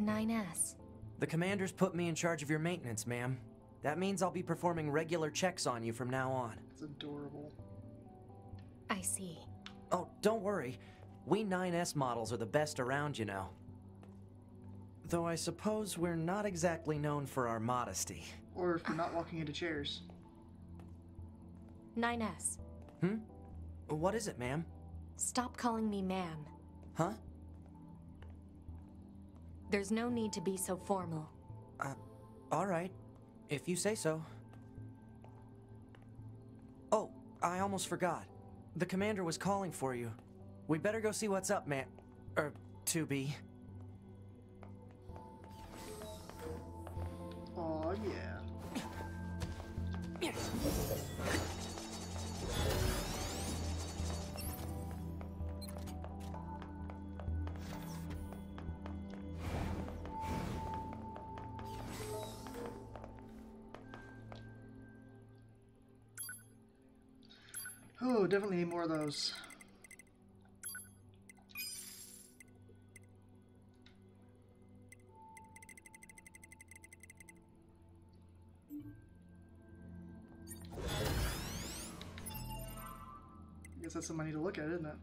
9S? The commander's put me in charge of your maintenance, ma'am. That means I'll be performing regular checks on you from now on. It's adorable. I see. Oh, don't worry. We 9S models are the best around, you know. Though I suppose we're not exactly known for our modesty. Or for not walking into chairs. 9S. What is it, ma'am? Stop calling me ma'am. Huh? There's no need to be so formal. Alright. If you say so. Oh, I almost forgot. The commander was calling for you. We'd better go see what's up, man. 2B. Aw, yeah. Oh, definitely need more of those. I guess that's something I need to look at, isn't it?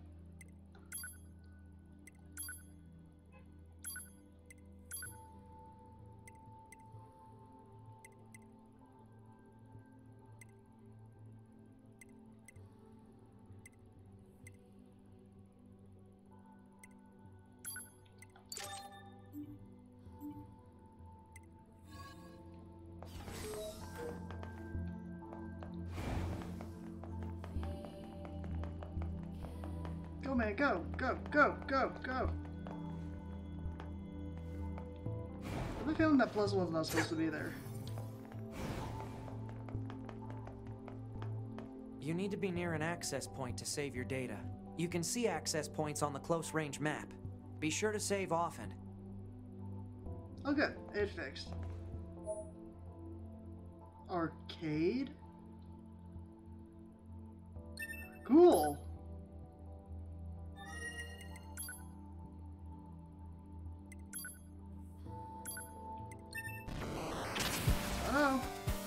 Go, man, go, go, go, go, go. I have a feeling that plus one's not supposed to be there. You need to be near an access point to save your data. You can see access points on the close-range map. Be sure to save often. Oh, good. It fixed. Arcade? Cool. Oh.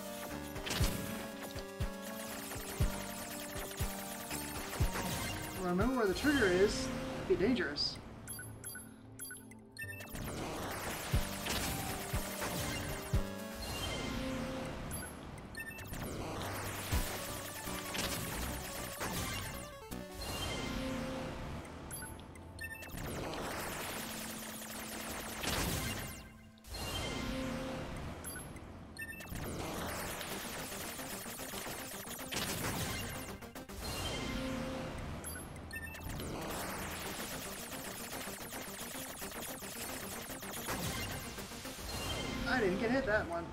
Remember where the trigger is. Be dangerous. I didn't get hit that one.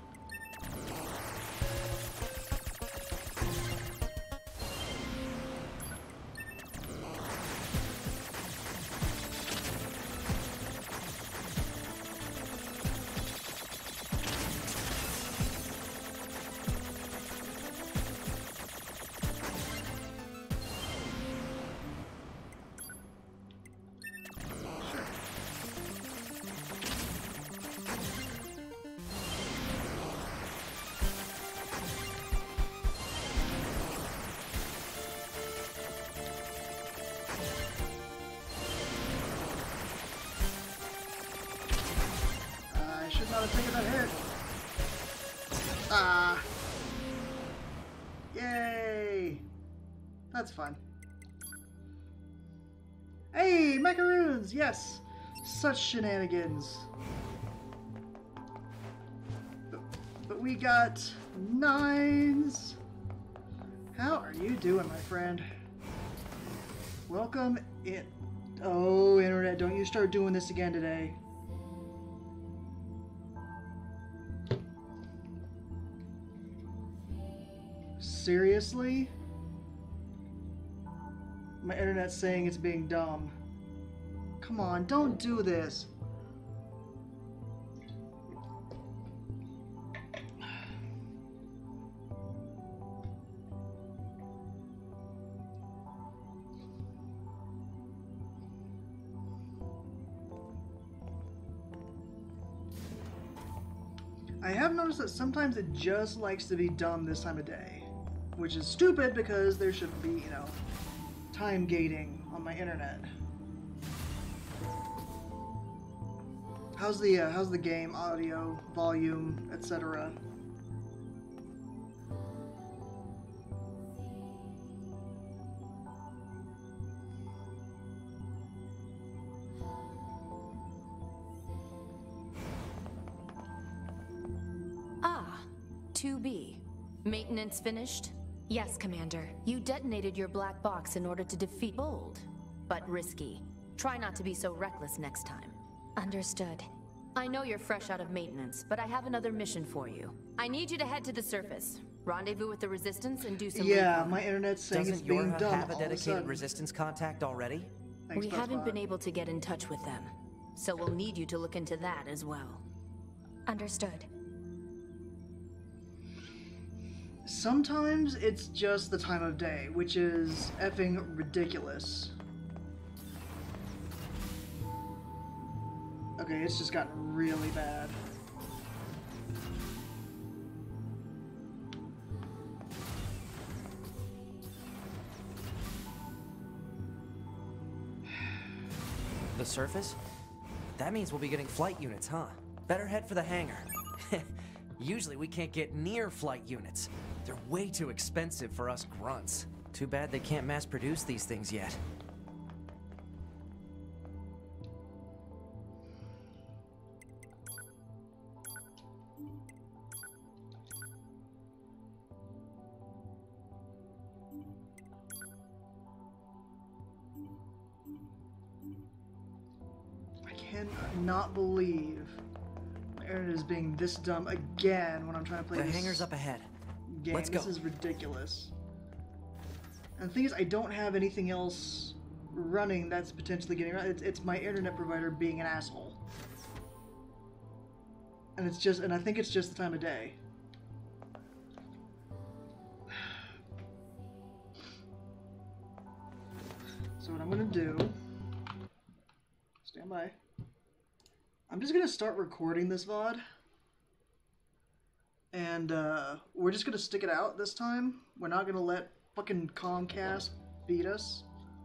I should not have taken that hit. Ah. Yay. That's fun. Hey, macaroons! Yes! Such shenanigans. But we got 9s. How are you doing, my friend? Welcome in. Oh, Internet, don't you start doing this again today. Seriously? My internet's saying it's being dumb. Come on, don't do this. I have noticed that sometimes it just likes to be dumb this time of day, which is stupid because there shouldn't be, you know, time gating on my internet. How's the game audio, volume, etc.? Ah, 2B. Maintenance finished? Yes, Commander. You detonated your black box in order to defeat Bold, but risky. Try not to be so reckless next time. Understood. I know you're fresh out of maintenance, but I have another mission for you. I need you to head to the surface. Rendezvous with the Resistance and do some Yeah, recon. my internet's saying it's Doesn't being Yorha dumb have a all of a dedicated sudden. resistance contact already? Thanks, We haven't Buzzbot. been able to get in touch with them, so we'll need you to look into that as well. Understood. Sometimes it's just the time of day, which is effing ridiculous. Okay, it's just gotten really bad. The surface? That means we'll be getting flight units, huh? Better head for the hangar. Usually we can't get near flight units. They're way too expensive for us grunts. Too bad they can't mass produce these things yet. I cannot believe my internet is being this dumb again when I'm trying to play The this hangar's up ahead. game. Let's This go. is ridiculous. And the thing is, I don't have anything else running that's potentially getting run. It's my internet provider being an asshole. And it's just, and I think it's just the time of day. So what I'm gonna do, stand by. I'm just gonna start recording this VOD. And we're just gonna stick it out this time. We're not gonna let fucking Comcast beat us.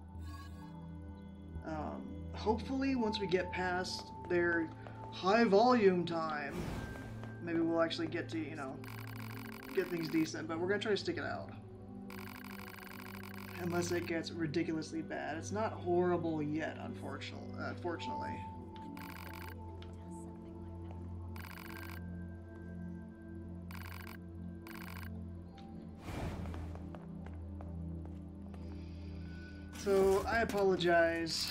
Hopefully, once we get past their high volume time, maybe we'll actually get to, you know, get things decent. But we're gonna try to stick it out. Unless it gets ridiculously bad. It's not horrible yet, unfortunately. So, I apologize.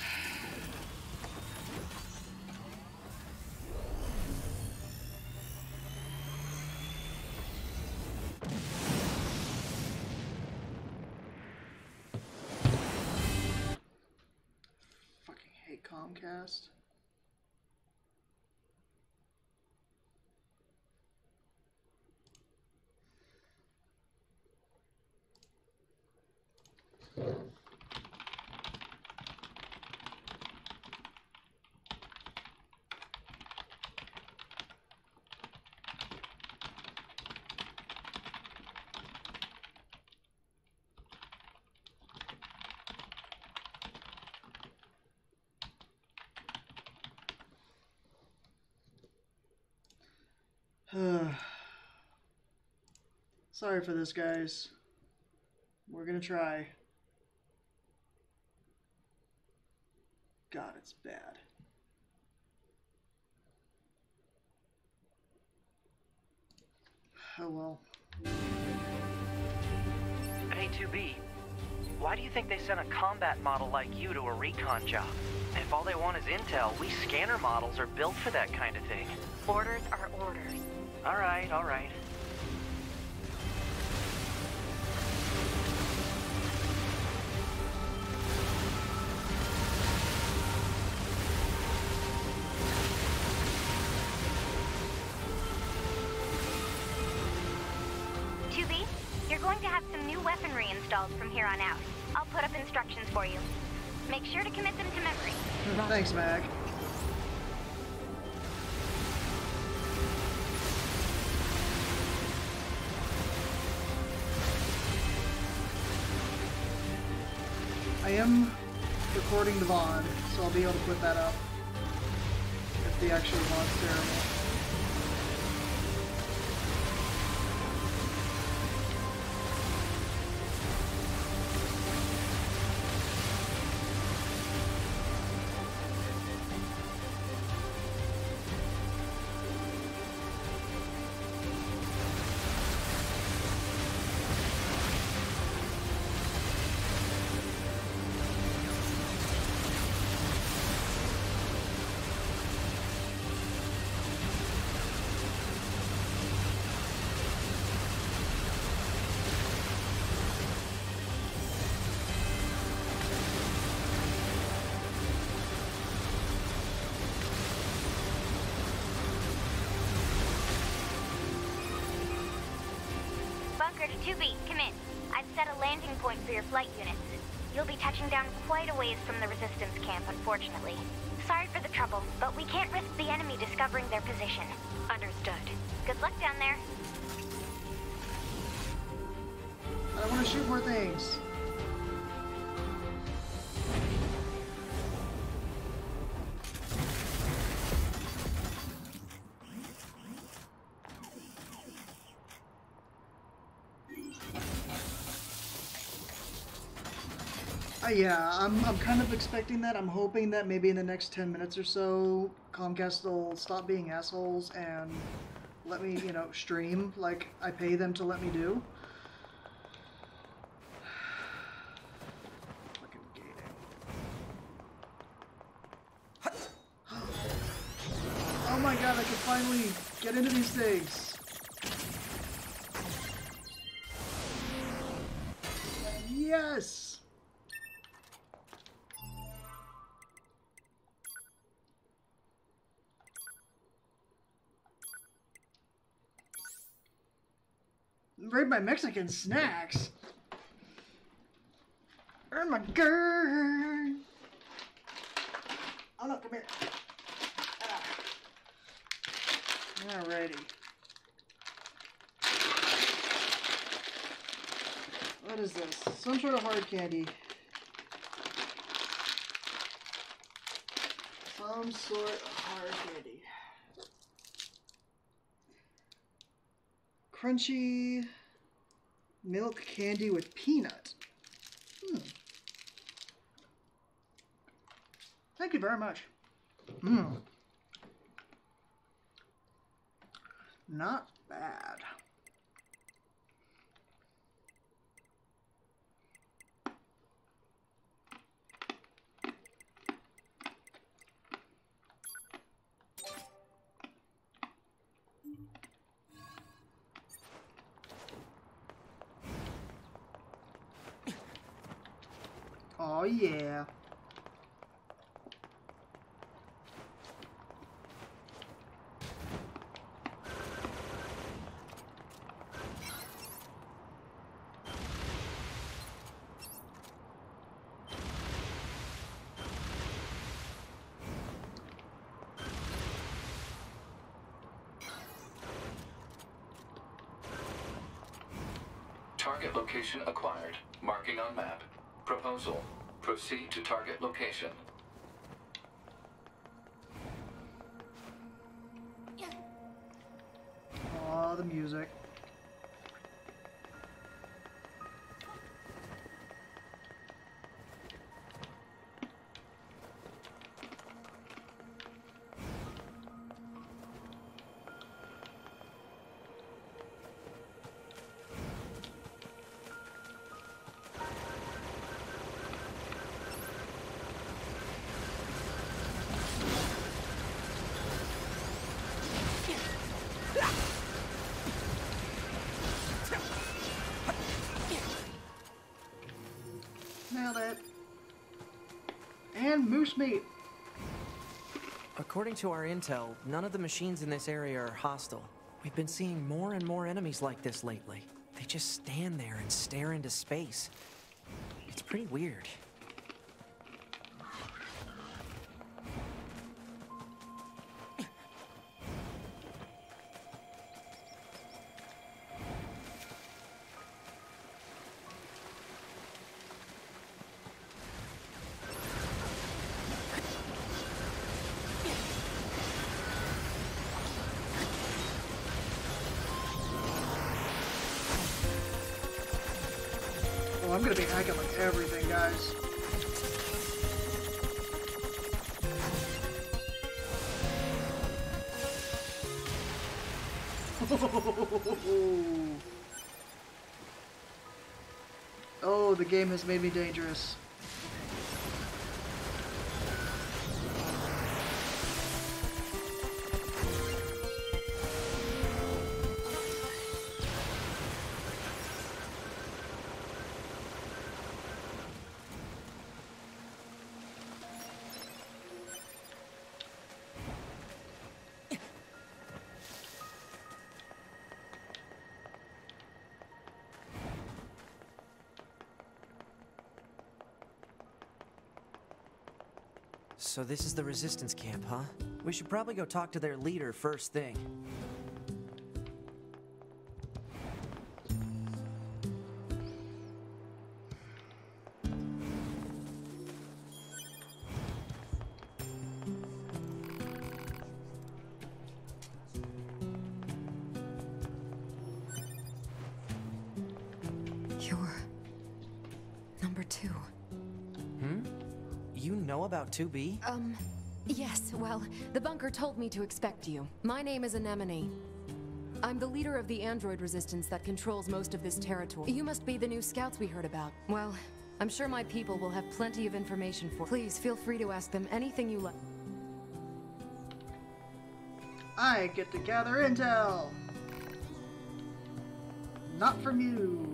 Fucking hate Comcast. Sorry for this, guys. We're gonna try. God, it's bad. Oh well. Hey, 2B, why do you think they sent a combat model like you to a recon job? If all they want is intel, we scanner models are built for that kind of thing. Orders are orders. All right, all right. You're going to have some new weaponry installed from here on out. I'll put up instructions for you. Make sure to commit them to memory. Thanks, Mag. am recording the VOD, so I'll be able to put that up if the actual VOD's terrible. Bunker to 2B, come in. I've set a landing point for your flight units. You'll be touching down quite a ways from the Resistance camp, unfortunately. Sorry for the trouble, but we can't risk the enemy discovering their position. Understood. Good luck down there. I want to shoot more things. Yeah, I'm kind of expecting that. I'm hoping that maybe in the next 10 minutes or so, Comcast will stop being assholes and let me, you know, stream like I pay them to let me do. Fucking gating. Oh my god, I can finally get into these things. Yes! Raid my Mexican snacks. Oh my god. Oh no, come here. Ah. Alrighty. What is this? Some sort of hard candy. Some sort of hard candy. Crunchy milk candy with peanut. Thank you very much. Not bad. Oh yeah. Target location acquired. Marking on map. Proposal. Proceed to target location. Oh, the music. Nailed it. And moose meat. According to our intel, none of the machines in this area are hostile. We've been seeing more and more enemies like this lately. They just stand there and stare into space. It's pretty weird. Oh, I'm gonna be hacking like everything, guys. Oh, the game has made me dangerous. So this is the Resistance camp, huh? We should probably go talk to their leader first thing. You're... number 2. You know about 2B? Yes, well, the bunker told me to expect you. My name is Anemone. I'm the leader of the android resistance that controls most of this territory. You must be the new scouts we heard about. Well, I'm sure my people will have plenty of information for... Please, feel free to ask them anything you like. I get to gather intel! Not from you!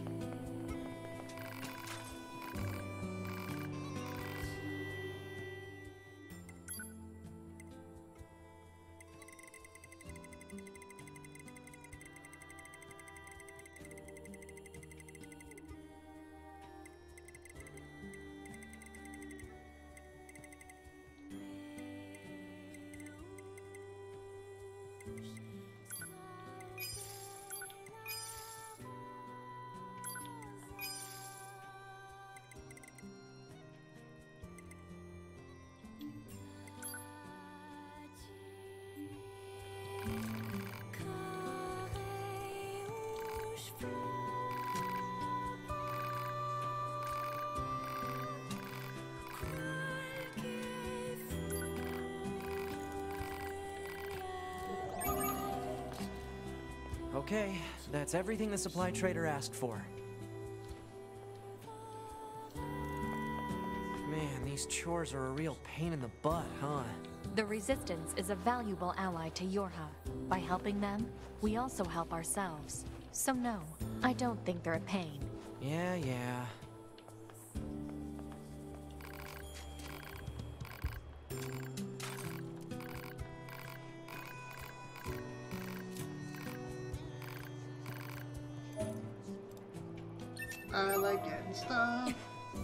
Okay, that's everything the supply trader asked for. Man, these chores are a real pain in the butt, huh? The Resistance is a valuable ally to Yorha. By helping them, we also help ourselves. So no, I don't think they're a pain. Yeah. I like getting stuff.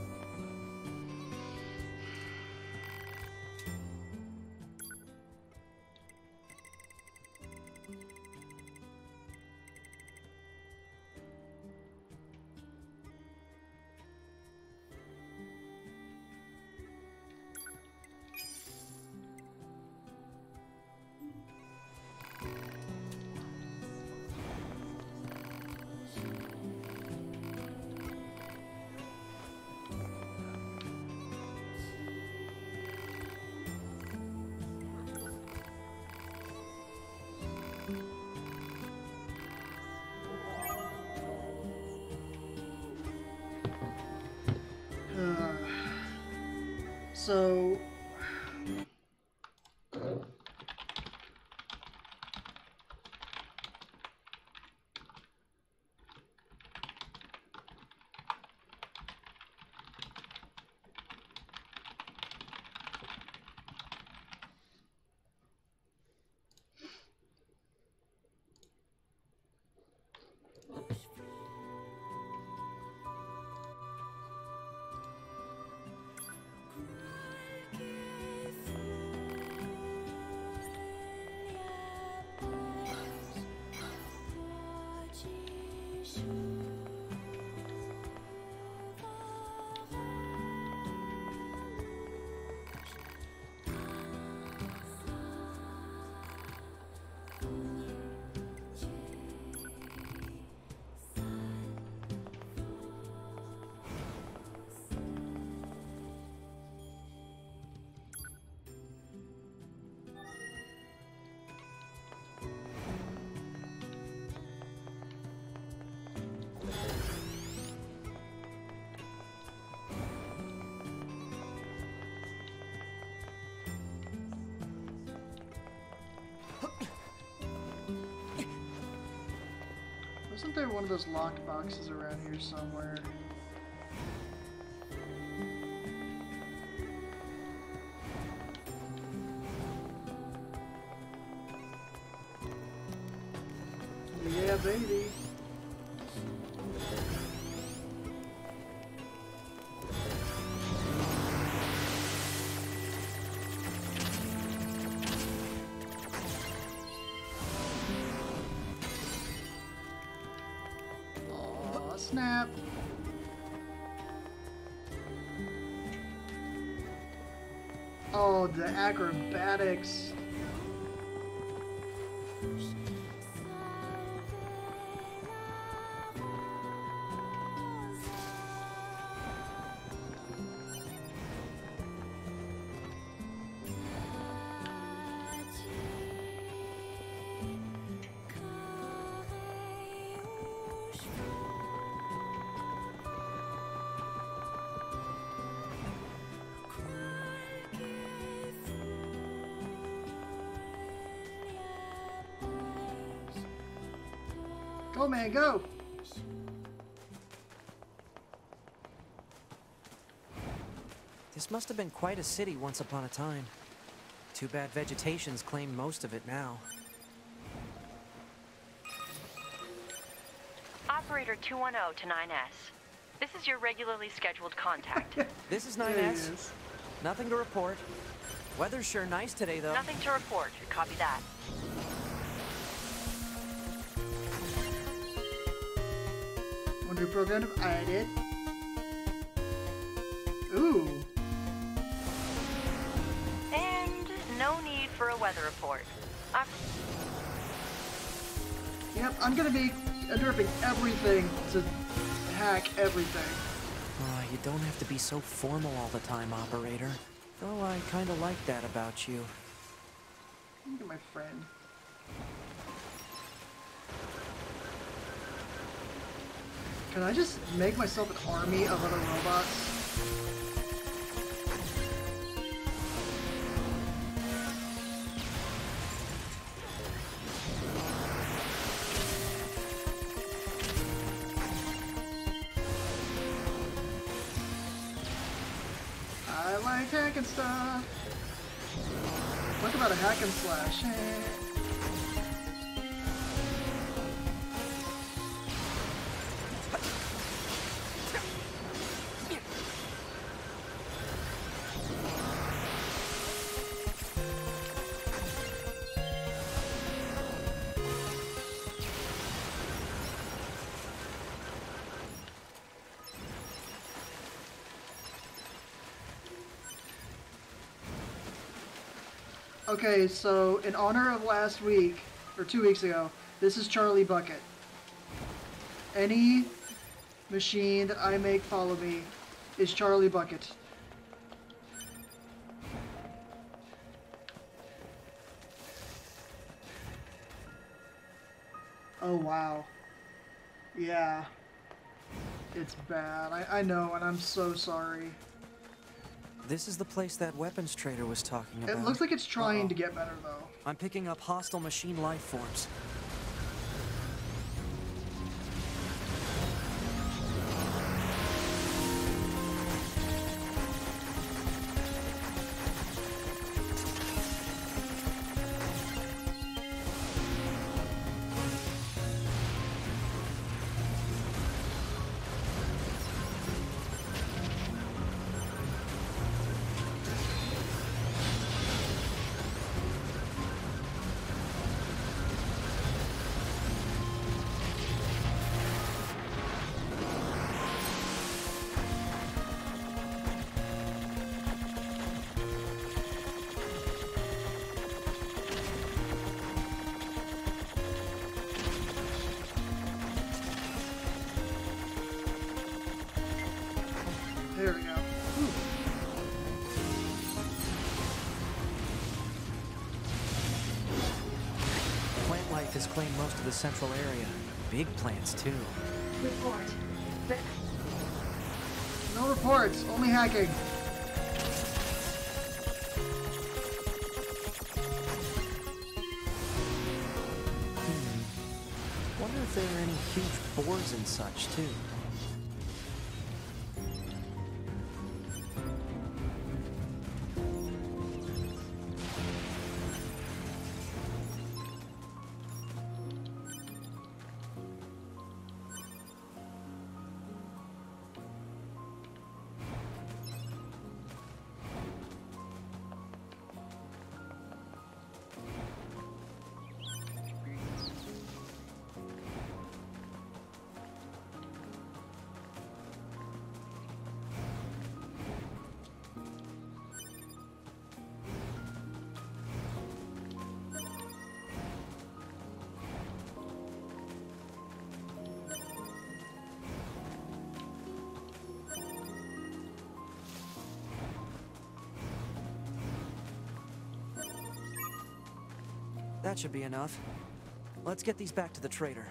So... Wasn't there one of those locked boxes around here somewhere? Yeah, baby. Aw, snap. Oh, the acrobatics. Go, man, go! This must have been quite a city once upon a time. Too bad vegetation's claimed most of it now. Operator 210 to 9S. This is your regularly scheduled contact. This is There he 9S. is. Nothing to report. Weather's sure nice today, though. Nothing to report. Copy that. Wonder who programmed him? I did. Ooh. And no need for a weather report. Yep, I'm gonna be interrupting everything to hack everything. You don't have to be so formal all the time, operator. Though I kinda like that about you. Look at my friend. Can I just make myself an army of other robots? I like hacking stuff. Talk about a hack and slash. Okay, so in honor of last week, or 2 weeks ago, this is Charlie Bucket. Any machine that I make follow me is Charlie Bucket. Oh, wow. Yeah. It's bad. I know, and I'm so sorry. This is the place that weapons trader was talking about. It looks like it's trying to get better, though. I'm picking up hostile machine life forms. There we go. Ooh. Plant life has claimed most of the central area. Big plants, too. Report. No reports, only hacking. Wonder if there are any huge spores and such, too. That should be enough. Let's get these back to the trader.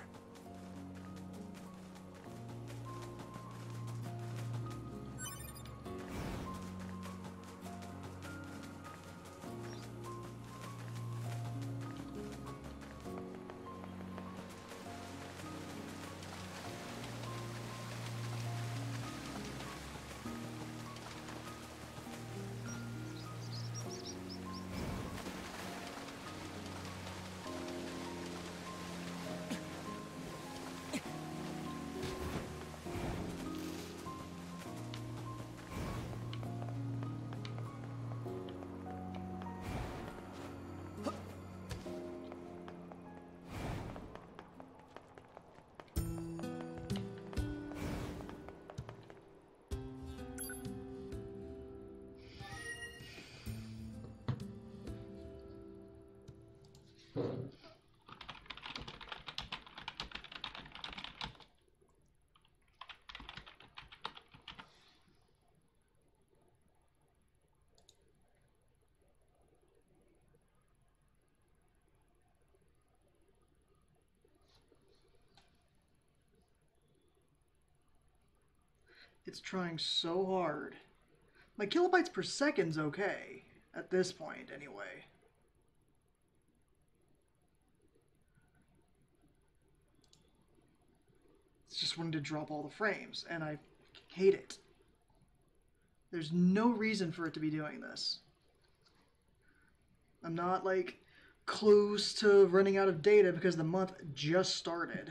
It's trying so hard. My kilobytes per second's okay. At this point, anyway. It's just wanting to drop all the frames, and I hate it. There's no reason for it to be doing this. I'm not, like, close to running out of data because the month just started.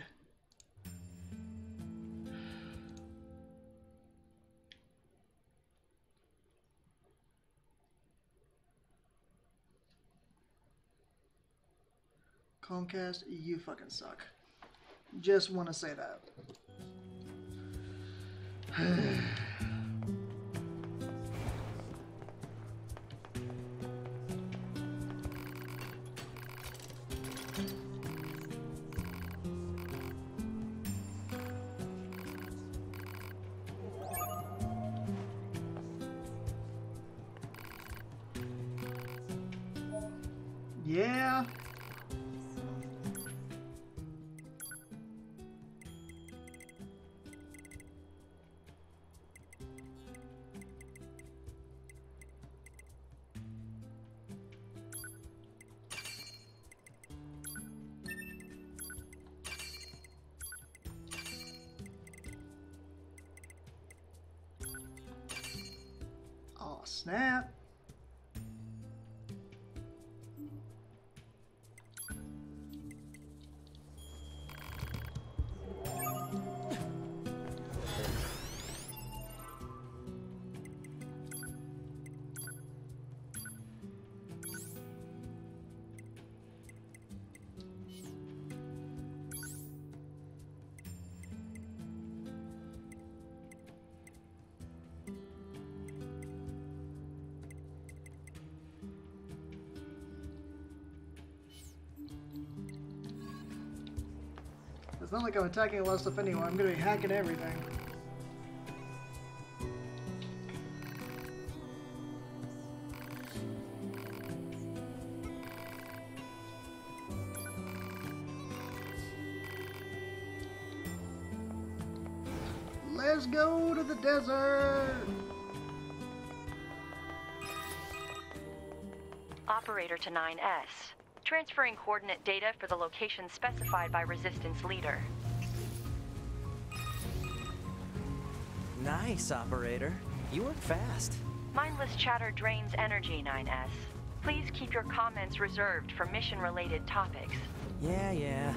Comcast, you fucking suck. Just want to say that. Yeah. Oh, snap. It's not like I'm attacking a lot of stuff anyway. I'm gonna be hacking everything. Let's go to the desert! Operator to 9S. Transferring coordinate data for the location specified by Resistance Leader. Nice, operator. You work fast. Mindless chatter drains energy, 9S. Please keep your comments reserved for mission-related topics. Yeah.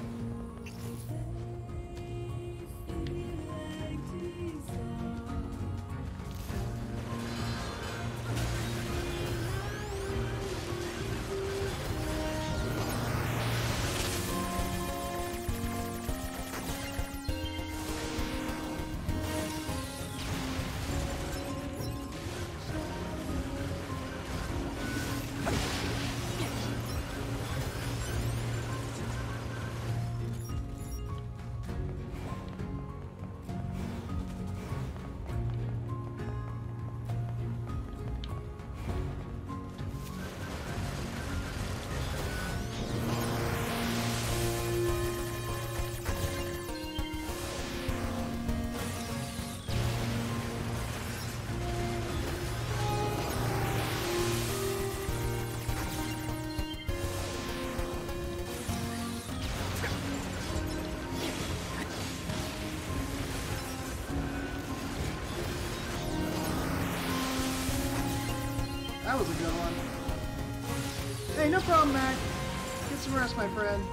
That was a good one. Hey, no problem, Mac. Get some rest, my friend.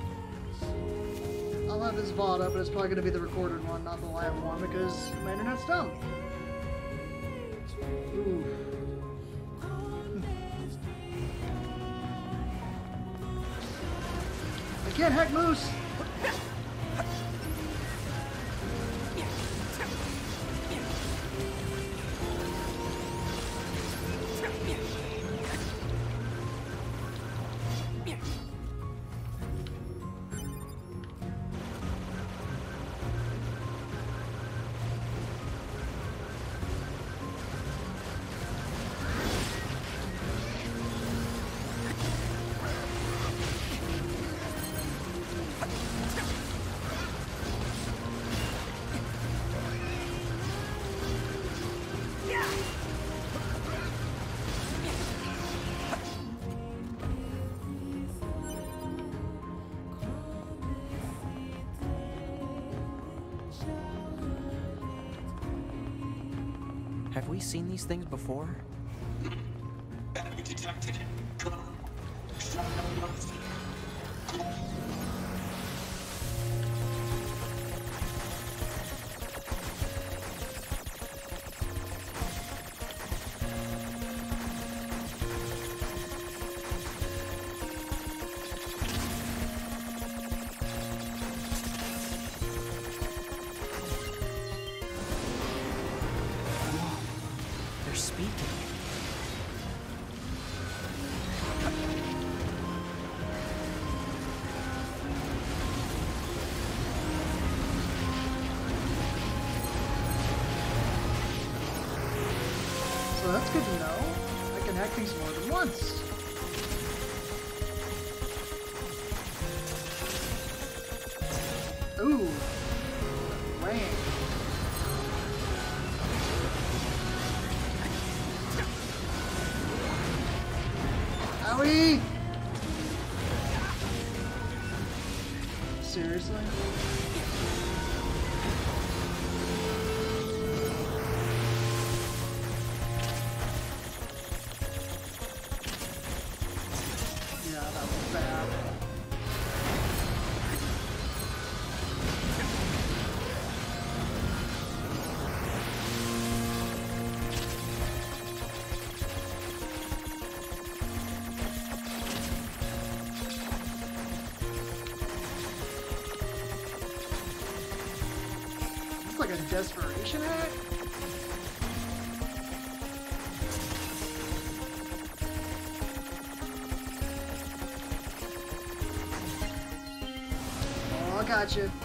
I'll have this VOD up, but it's probably going to be the recorded one, not the live one, because my internet's dumb. Ooh. I can't hack Moose! Have we seen these things before? Enemy detected. They're speaking. So that's good to know. I can hack things more than once. Ooh. Wang. Owie! Seriously? Yeah, that was bad. It's like a desperation hack. Oh, I got you.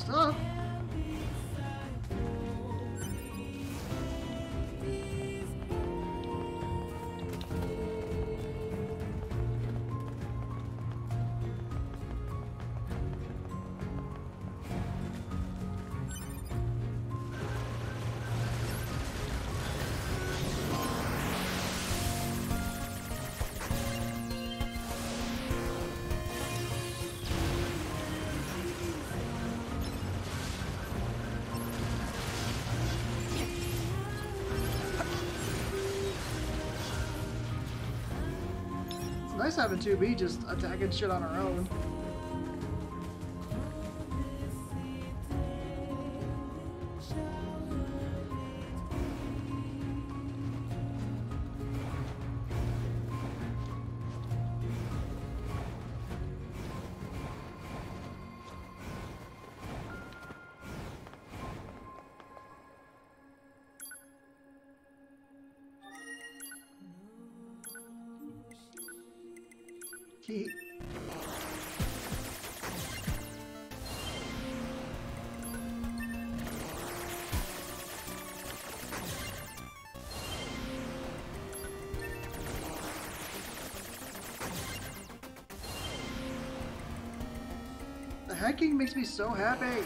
stuff. Nice having 2B just attacking shit on her own. He... The hacking makes me so happy.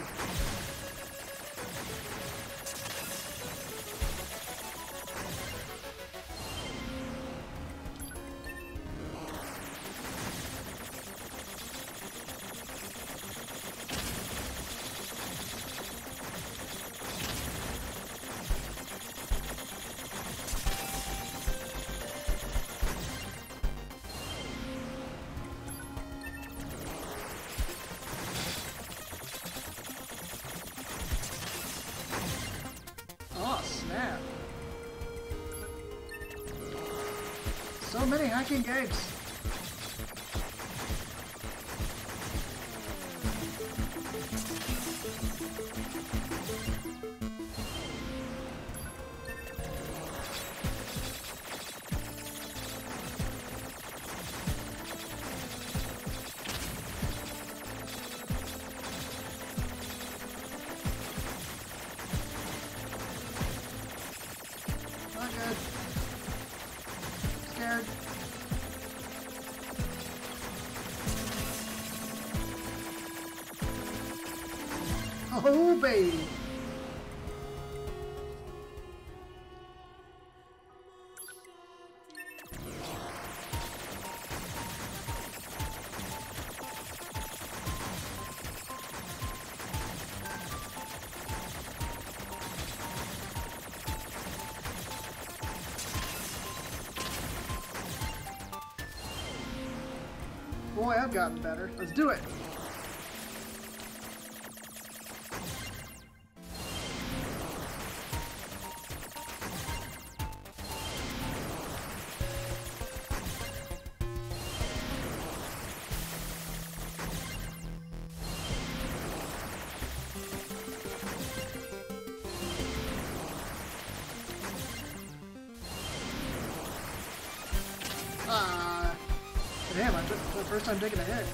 Oh, snap. So many hacking games. Not good. Scared. Oh, baby. Boy, I've gotten better. Let's do it. Ah, damn, I took the first time taking a hit.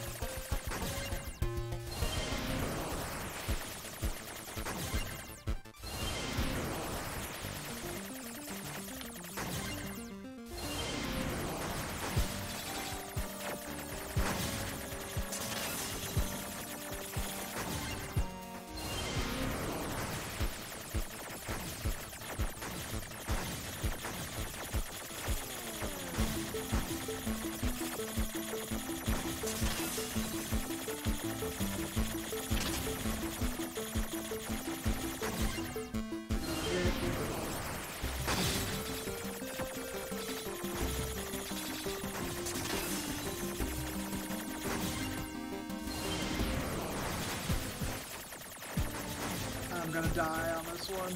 I'm gonna die on this one.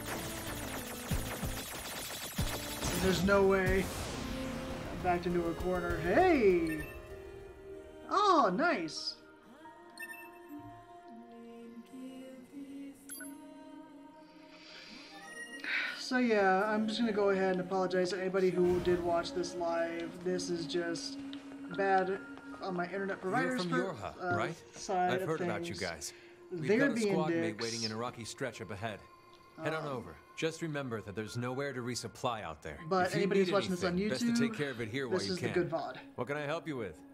There's no way. I'm backed into a corner. Hey! Oh, nice! So yeah, I'm just gonna go ahead and apologize to anybody who did watch this live. This is just bad on my internet provider's You're from Yorha, right? side I've of heard about you things. guys. We've they're got a being squad mate dicks. waiting in a rocky stretch up ahead. Head on over. Just remember that there's nowhere to resupply out there. But If you anybody need who's watching this on anything, best to YouTube, take care of it here while this you is the can. good VOD. What can I help you with?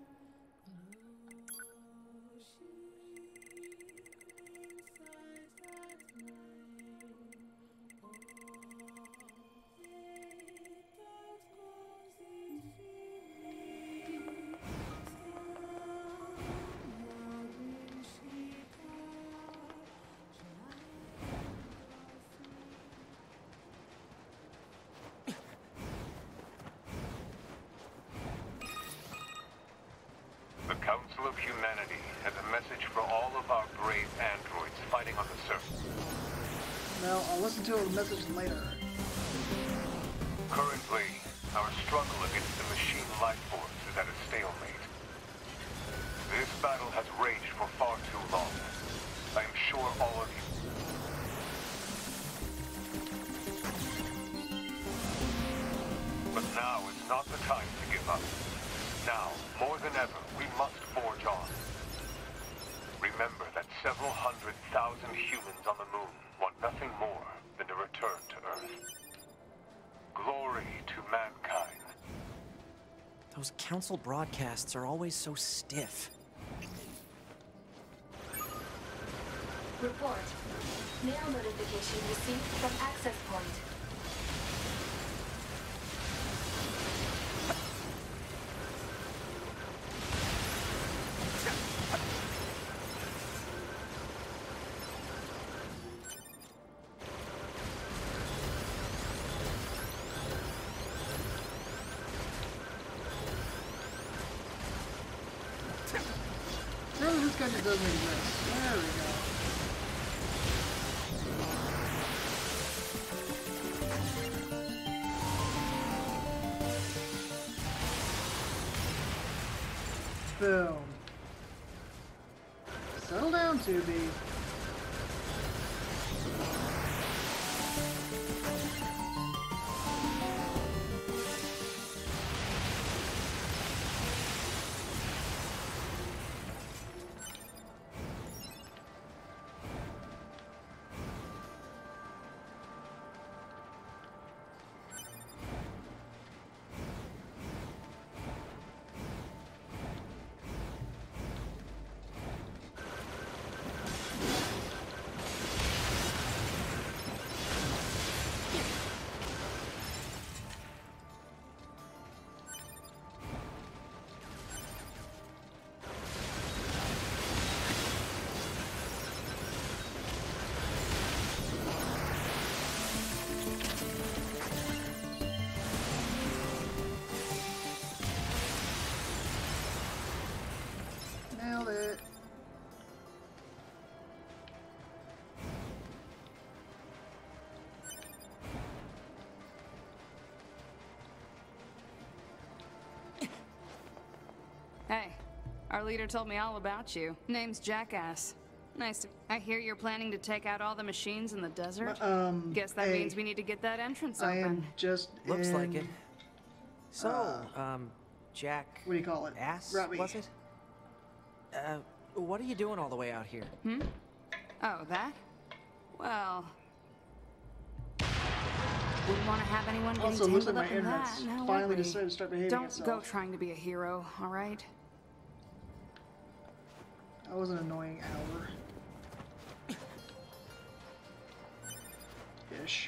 The Council of Humanity has a message for all of our brave androids fighting on the surface. Well, I'll listen to a message later. Currently, our struggle against the machine life force is at a stalemate. This battle has raged for far too long. I am sure all of you... But now is not the time to give up. Now, more than ever, we must forge on. Remember that several 100,000 humans on the moon want nothing more than to return to Earth. Glory to mankind. Those council broadcasts are always so stiff. Report. Mail notification received from access point. No, this guy just doesn't exist. There we go. Boom. Settle down, 2B. Nailed it. Hey, our leader told me all about you. Name's Jackass. Nice to... I hear you're planning to take out all the machines in the desert? Guess that hey, means we need to get that entrance open. I am just Looks in, like it. So, Jack... What do you call it? Ass, Robbie. was it? What are you doing all the way out here? Hmm? Oh, that? Well... Wouldn't want to have anyone getting Also, looks like tangled my up in internet's that. No finally worry. decided to start behaving Don't itself. go trying to be a hero, all right? That was an annoying hour. Ish.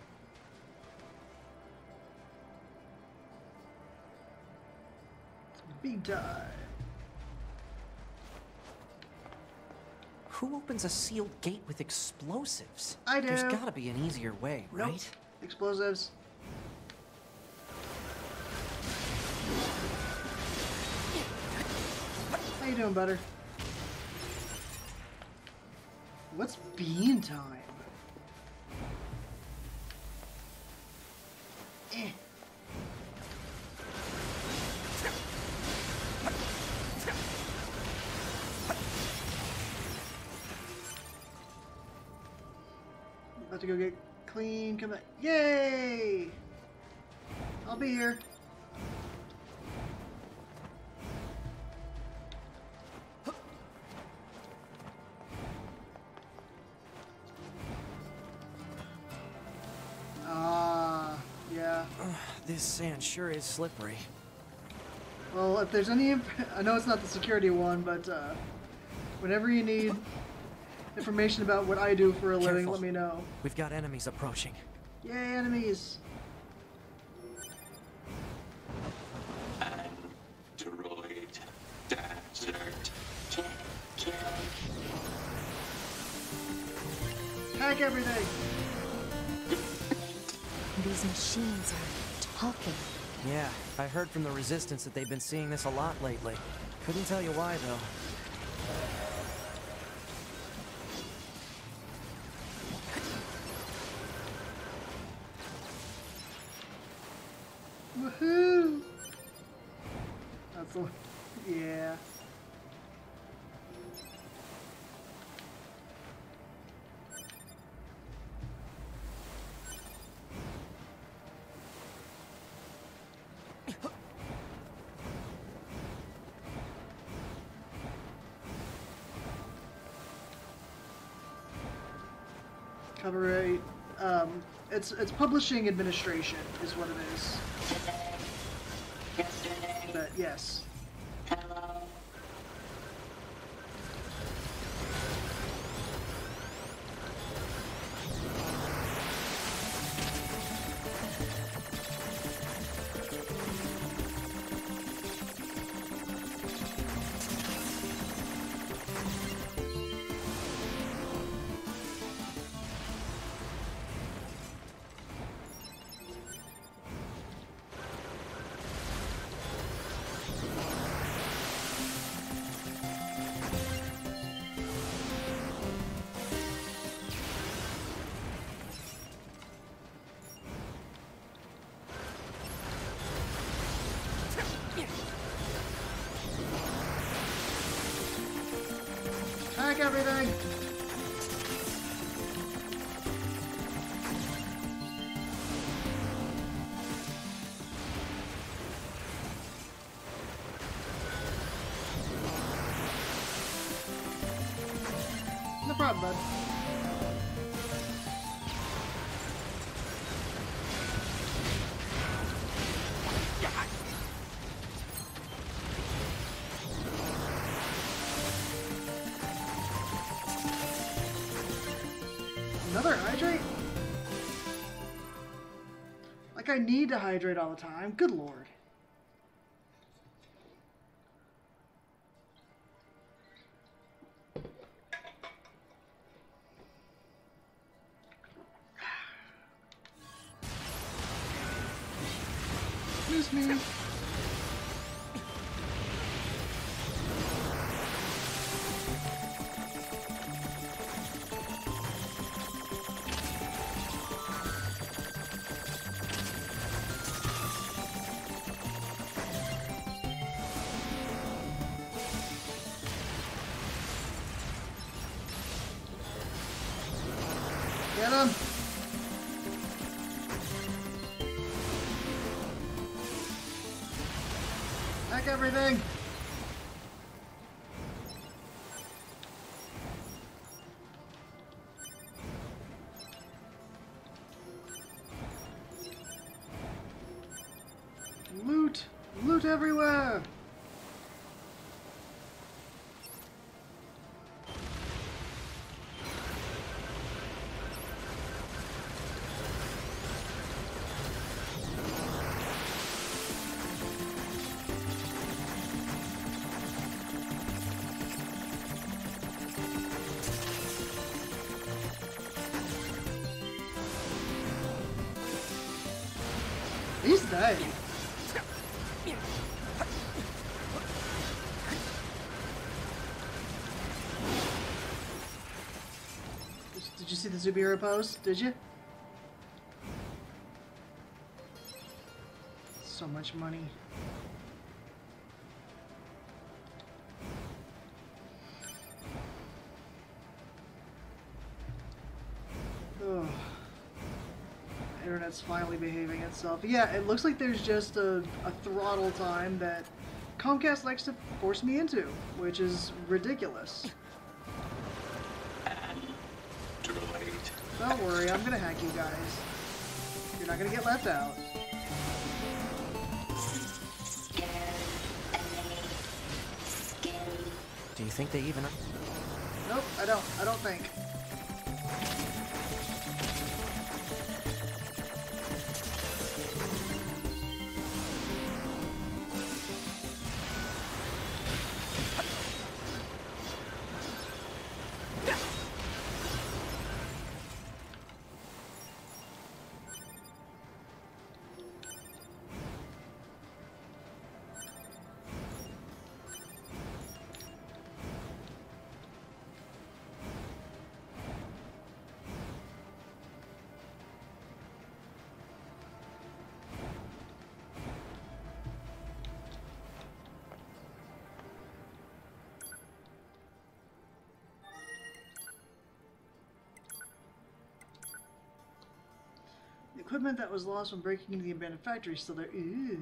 It's big time. Who opens a sealed gate with explosives? I do. There's gotta be an easier way, Nope. right? Explosives. How you doing, butter? What's bean time? Eh. About to go get clean, come back. Yay! I'll be here. This sand sure is slippery. Well, if there's any... I know it's not the security one, but whenever you need information about what I do for a living, let me know. We've got enemies approaching. Yay, enemies! Android desert. Hack everything! These machines are talking. Yeah, I heard from the Resistance that they've been seeing this a lot lately. Couldn't tell you why, though. Woohoo! That's the... yeah. Copyright. It's publishing administration is what it is. But yes. Hack everything! No problem, bud. Another hydrate? Like I need to hydrate all the time. Good lord. Excuse me. Get him! Hack everything! Loot! Loot everywhere! He's dead. Did you see the superhero pose? Did you? So much money. Ugh. Internet's finally behaving itself. Yeah, it looks like there's just a throttle time that Comcast likes to force me into, which is ridiculous. Don't worry, I'm gonna hack you guys. You're not gonna get left out. Do you think they even... Nope, I don't. I don't think. Equipment that was lost when breaking into the abandoned factory is still there. Ew.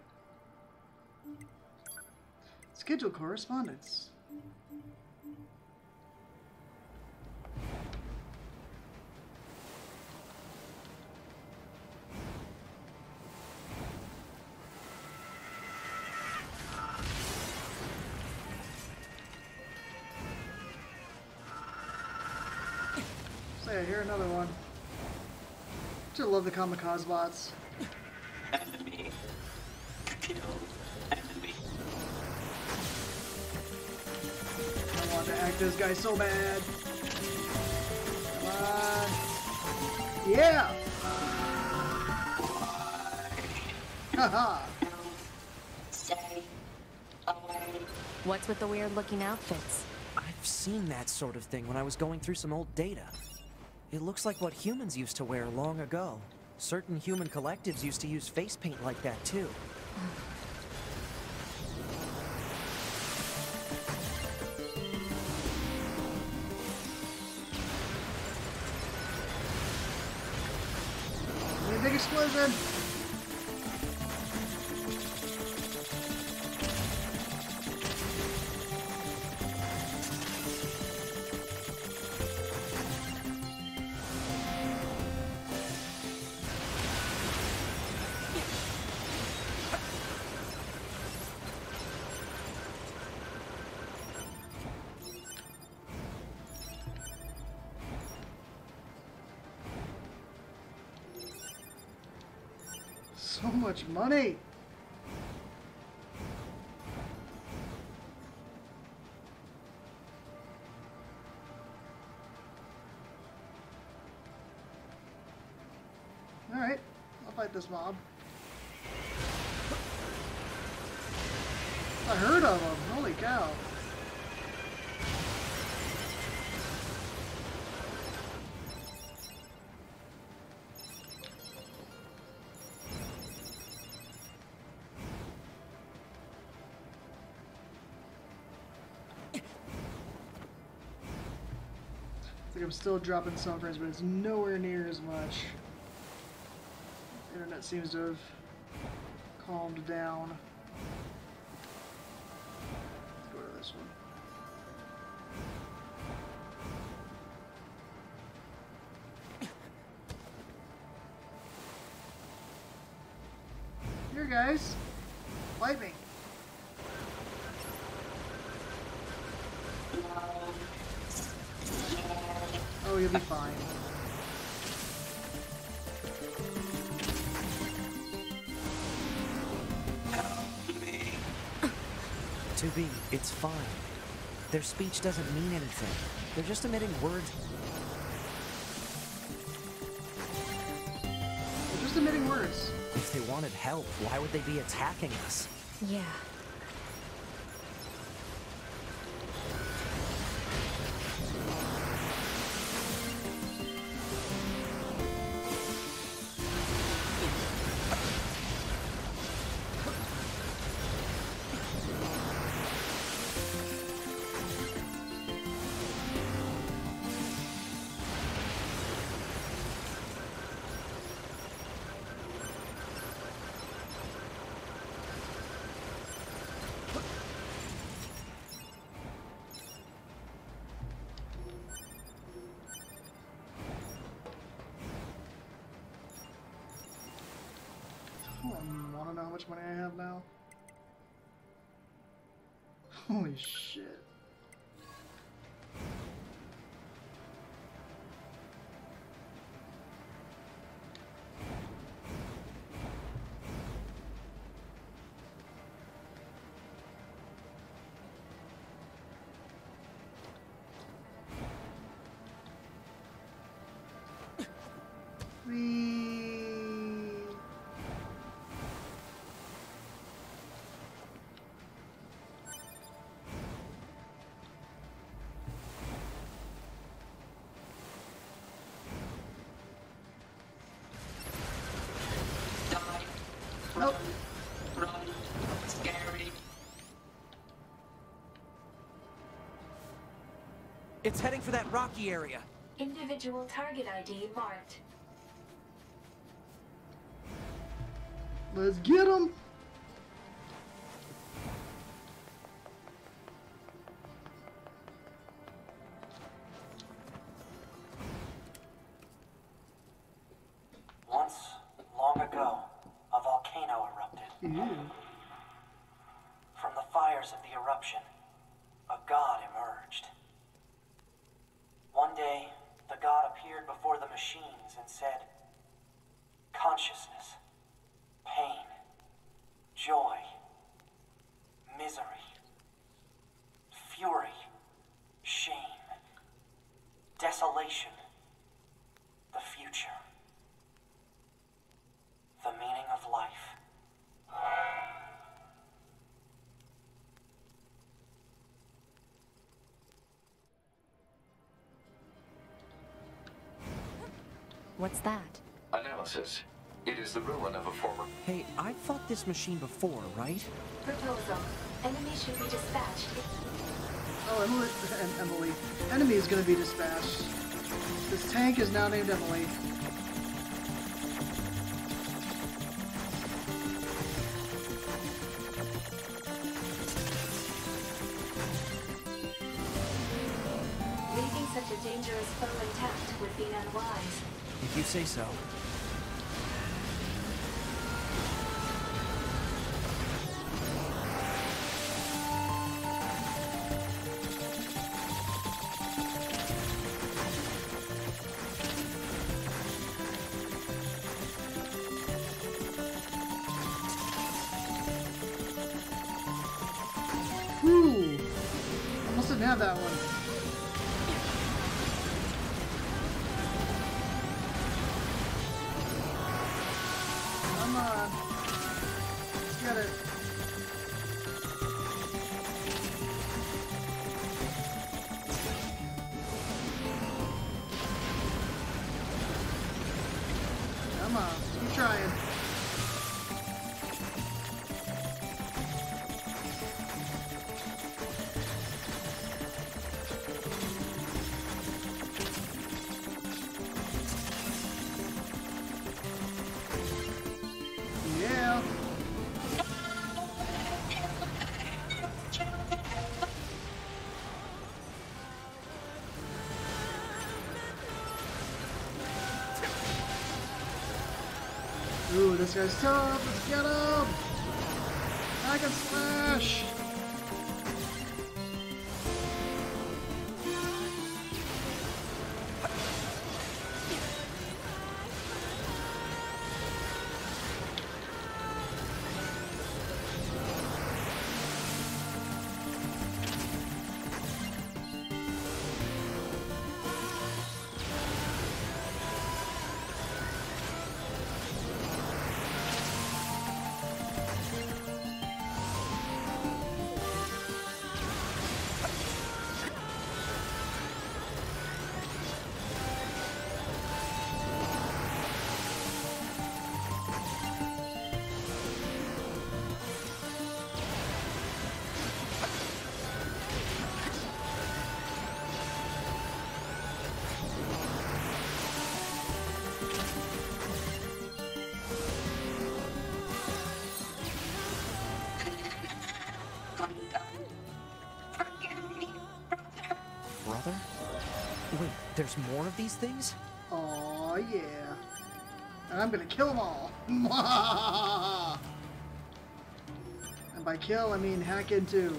Scheduled correspondence. Say, I hear another one. I love the kamikaze bots. Enemy. Killed. Enemy. I want to act this guy so bad. Come on. Yeah! Haha! Stay away. What's with the weird looking outfits? I've seen that sort of thing when I was going through some old data. It looks like what humans used to wear long ago. Certain human collectives used to use face paint like that, too. Big explosion! So much money! Alright, I'll fight this mob. I heard of him, holy cow. I'm still dropping some frames, but it's nowhere near as much. The internet seems to have calmed down. Let's go to this one. Here, guys. Fight me. Oh, you'll be fine. To be, it's fine. Their speech doesn't mean anything. They're just emitting words. They're just emitting words. If they wanted help, why would they be attacking us? Yeah. I don't know how much money I have now. Holy shit. Nope. Run. Scary. It's heading for that rocky area. Individual target ID marked. Let's get him. Once, long ago, a volcano erupted. From the fires of the eruption, a god emerged. One day, the god appeared before the machines and said, "Consciousness, pain, joy, misery, fury, shame, desolation, the future, the meaning of life." What's that? Analysis. It is the ruin of a former... Hey, I've fought this machine before, right? Proposal. Enemy should be dispatched. Oh, Emily. Enemy is gonna be dispatched. This tank is now named Emily. Leaving such a dangerous foe intact would be unwise. If you say so. Whew! I must didn't have that one. Come on. Let's get it. Come on. Keep trying. Yeah. Ooh, this guy's tough. Let's get him. I can slash. Brother? Wait, there's more of these things? Aw, yeah. And I'm gonna kill them all. And by kill, I mean hack into.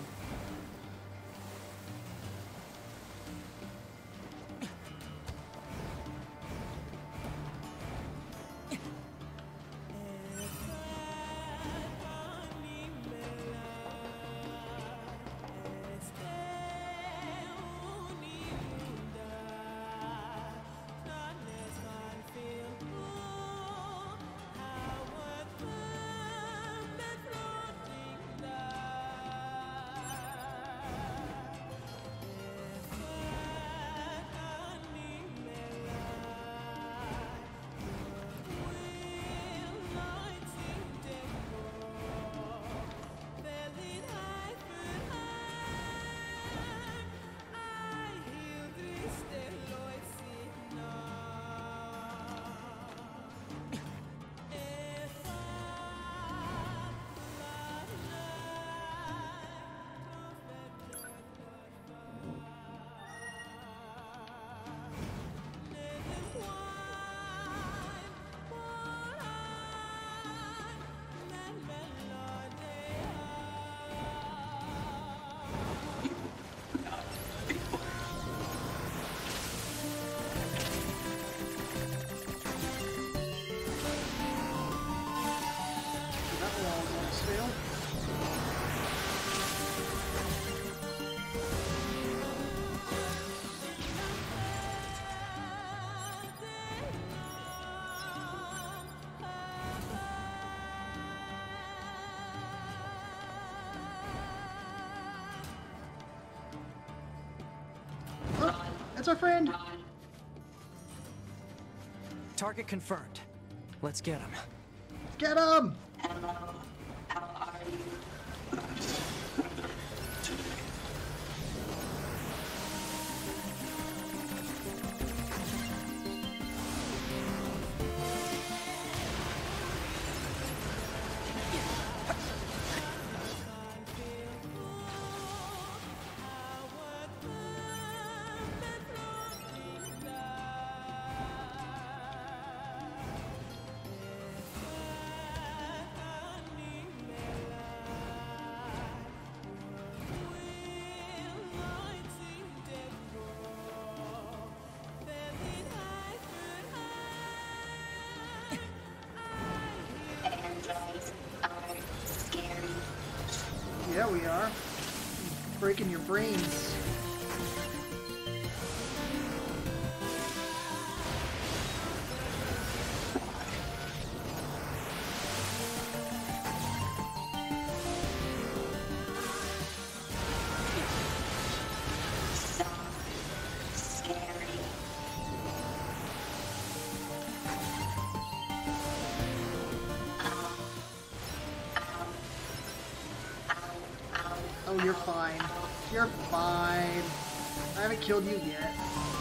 That's our friend. Target confirmed. Let's get him. Get him! Hello. How are you? Yeah, we are. Breaking your brains. Oh, you're fine. You're fine. I haven't killed you yet.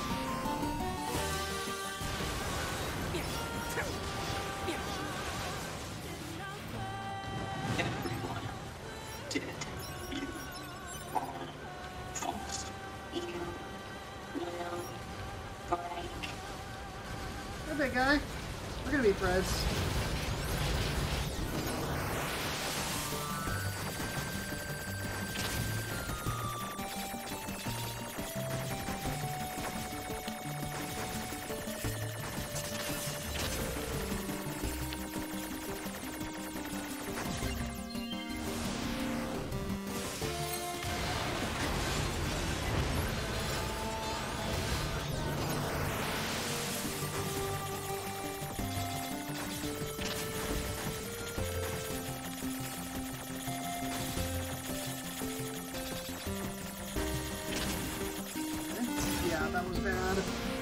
Everyone did you are false. You will break. Hey, big guy. We're gonna be friends. Yeah, that was bad.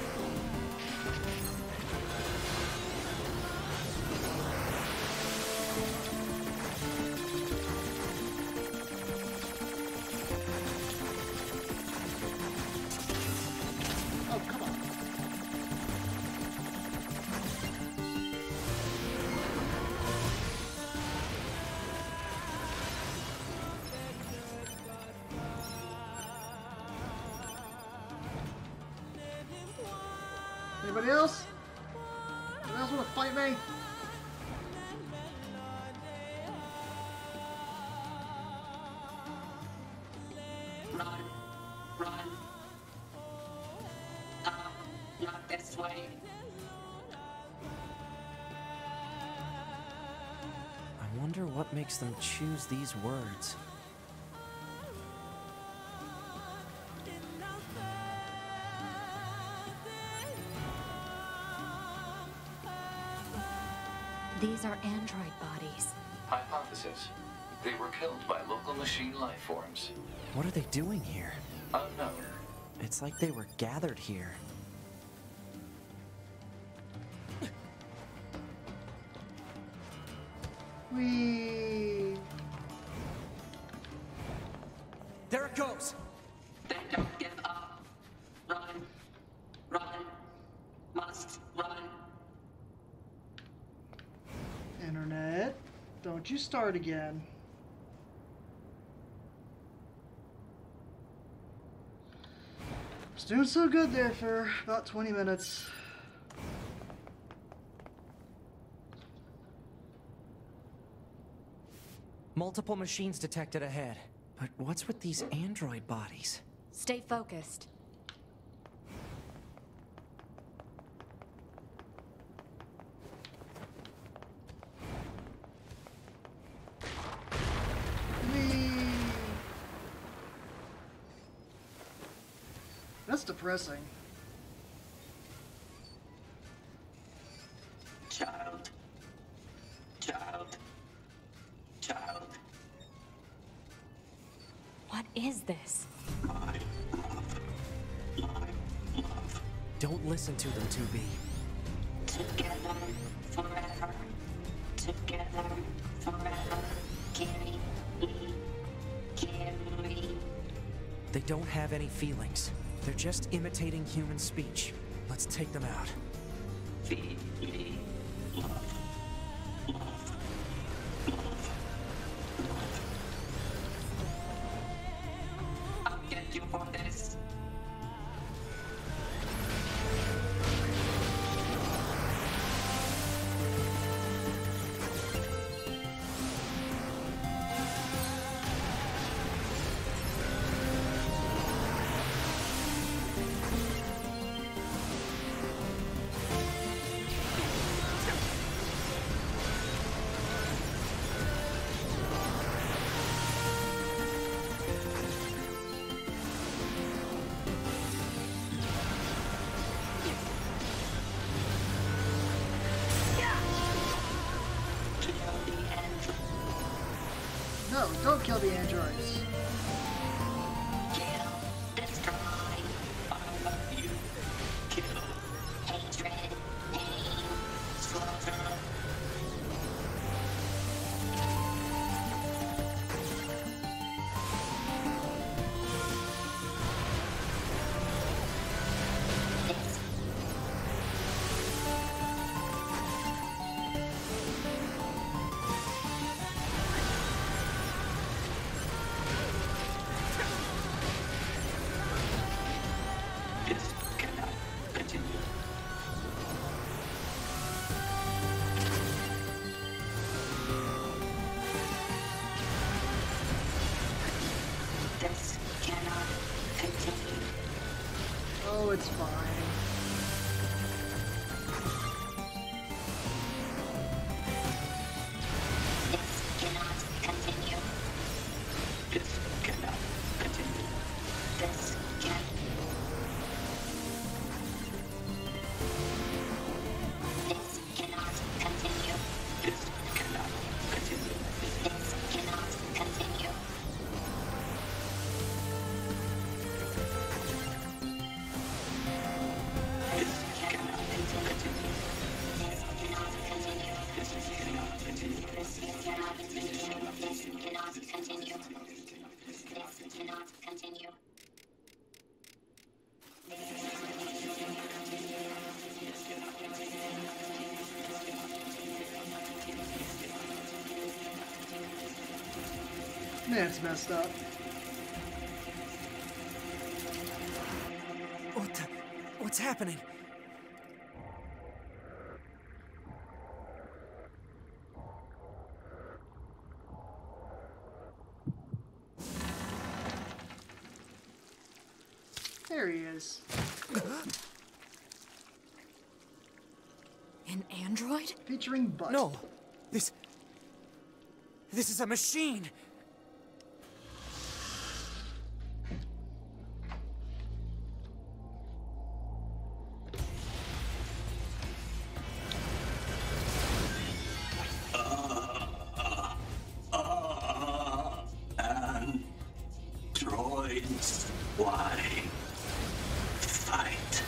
Oh, come on. Anybody else? Anybody else want to fight me? Run. Run. Not this way. I wonder what makes them choose these words. These are android bodies. Hypothesis. They were killed by local machine life forms. What are they doing here? Unknown. It's like they were gathered here. We. There it goes! They don't give up. Run. Run. Must run. Internet, don't you start again. Was doing so good there for about 20 minutes. Multiple machines detected ahead. But what's with these android bodies? Stay focused. That's depressing. Child. Child. Child. What is this? My love. My love. Don't listen to them, 2B. Together forever. Together forever. Carry me. Carry. They don't have any feelings. They're just imitating human speech. Let's take them out. Feed me. Love. Love. Love. Love. I'll get you for this. No, don't kill the androids. Kill. Destroy. I love you. Kill. Hatred. Pain. Slaughter. This cannot continue. This cannot continue. Oh, it's fine. This cannot continue. This cannot continue. This can. This cannot continue. This cannot continue. This cannot continue. This cannot continue. This cannot continue. This cannot continue. This cannot continue. This cannot continue. This cannot continue. Man, it's messed up. What's happening? There he is. An android? Featuring Butt. No! This is a machine! Androids, why fight?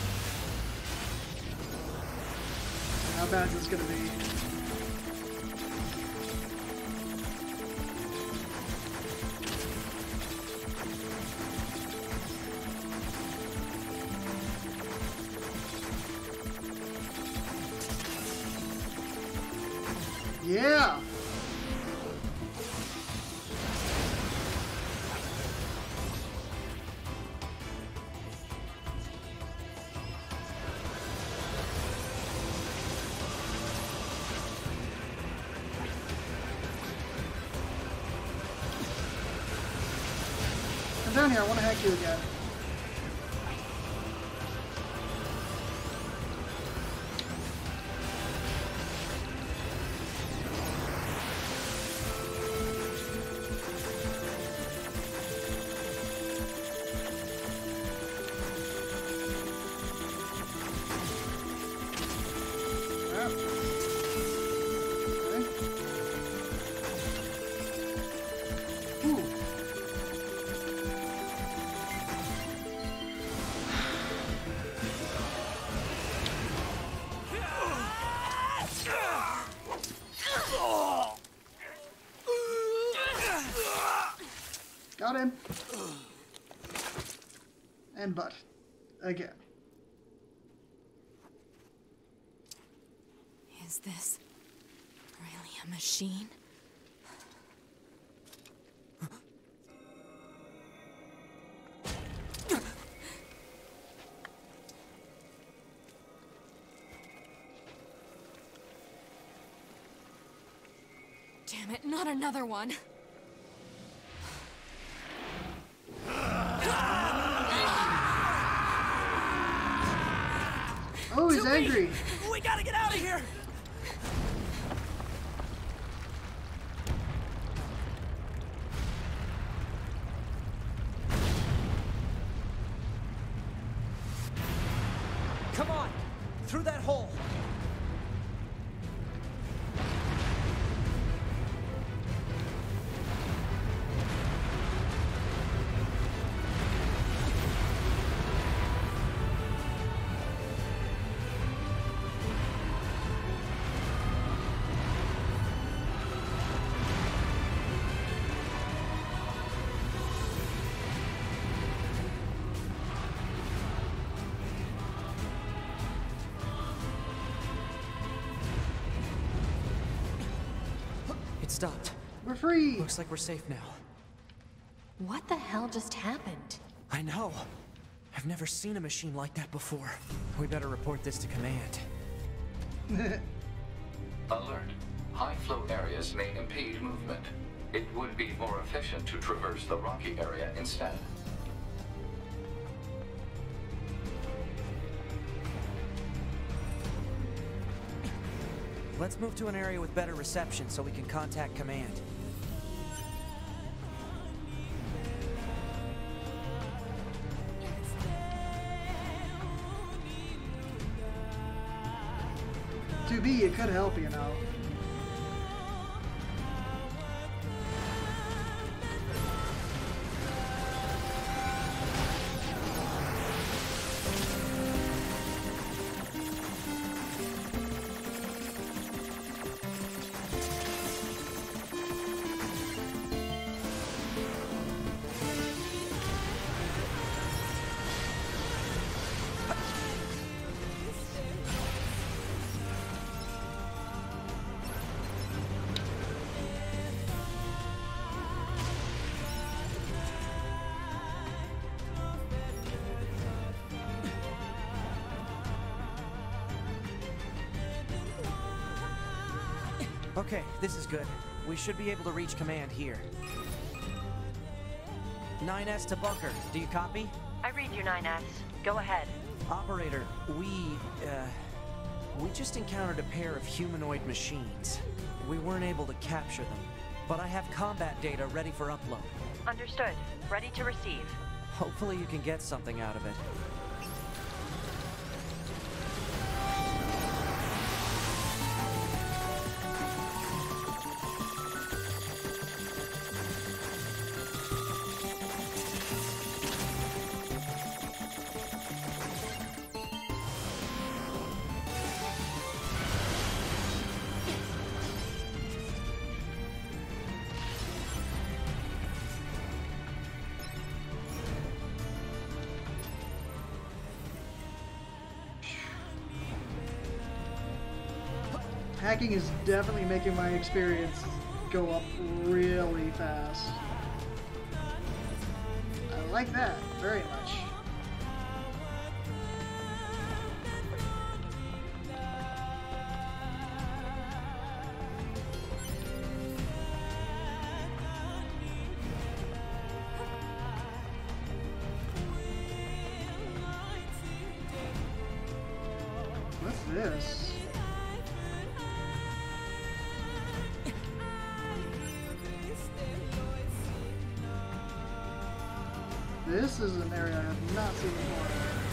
How bad is this gonna be? Yeah! Come down here, I want to hack you again. in. And butt. Again. Is this really a machine? Damn it, not another one. Oh, he's angry. We gotta get out of here. Come on, through that hole. Stopped. We're free. Looks like we're safe now. What the hell just happened? I know. I've never seen a machine like that before. We better report this to command. Alert. High flow areas may impede movement. It would be more efficient to traverse the rocky area instead. Let's move to an area with better reception so we can contact command. To be, it could help, you know. Okay, this is good. We should be able to reach command here. 9S to bunker. Do you copy? I read you, 9S. Go ahead. Operator, we just encountered a pair of humanoid machines. We weren't able to capture them, but I have combat data ready for upload. Understood. Ready to receive. Hopefully you can get something out of it. Hacking is definitely making my experience go up really fast. I like that very much. What's this? This is an area I have not seen before.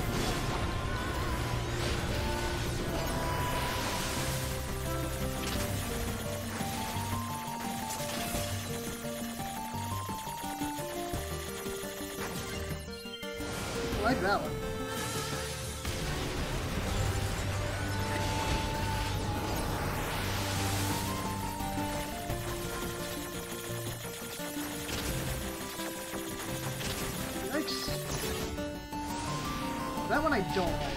I like that one. That one I don't like.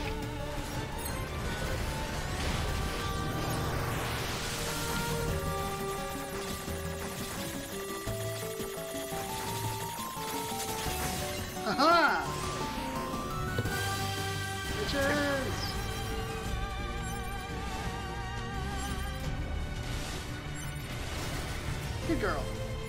Haha! Bitches! Good girl.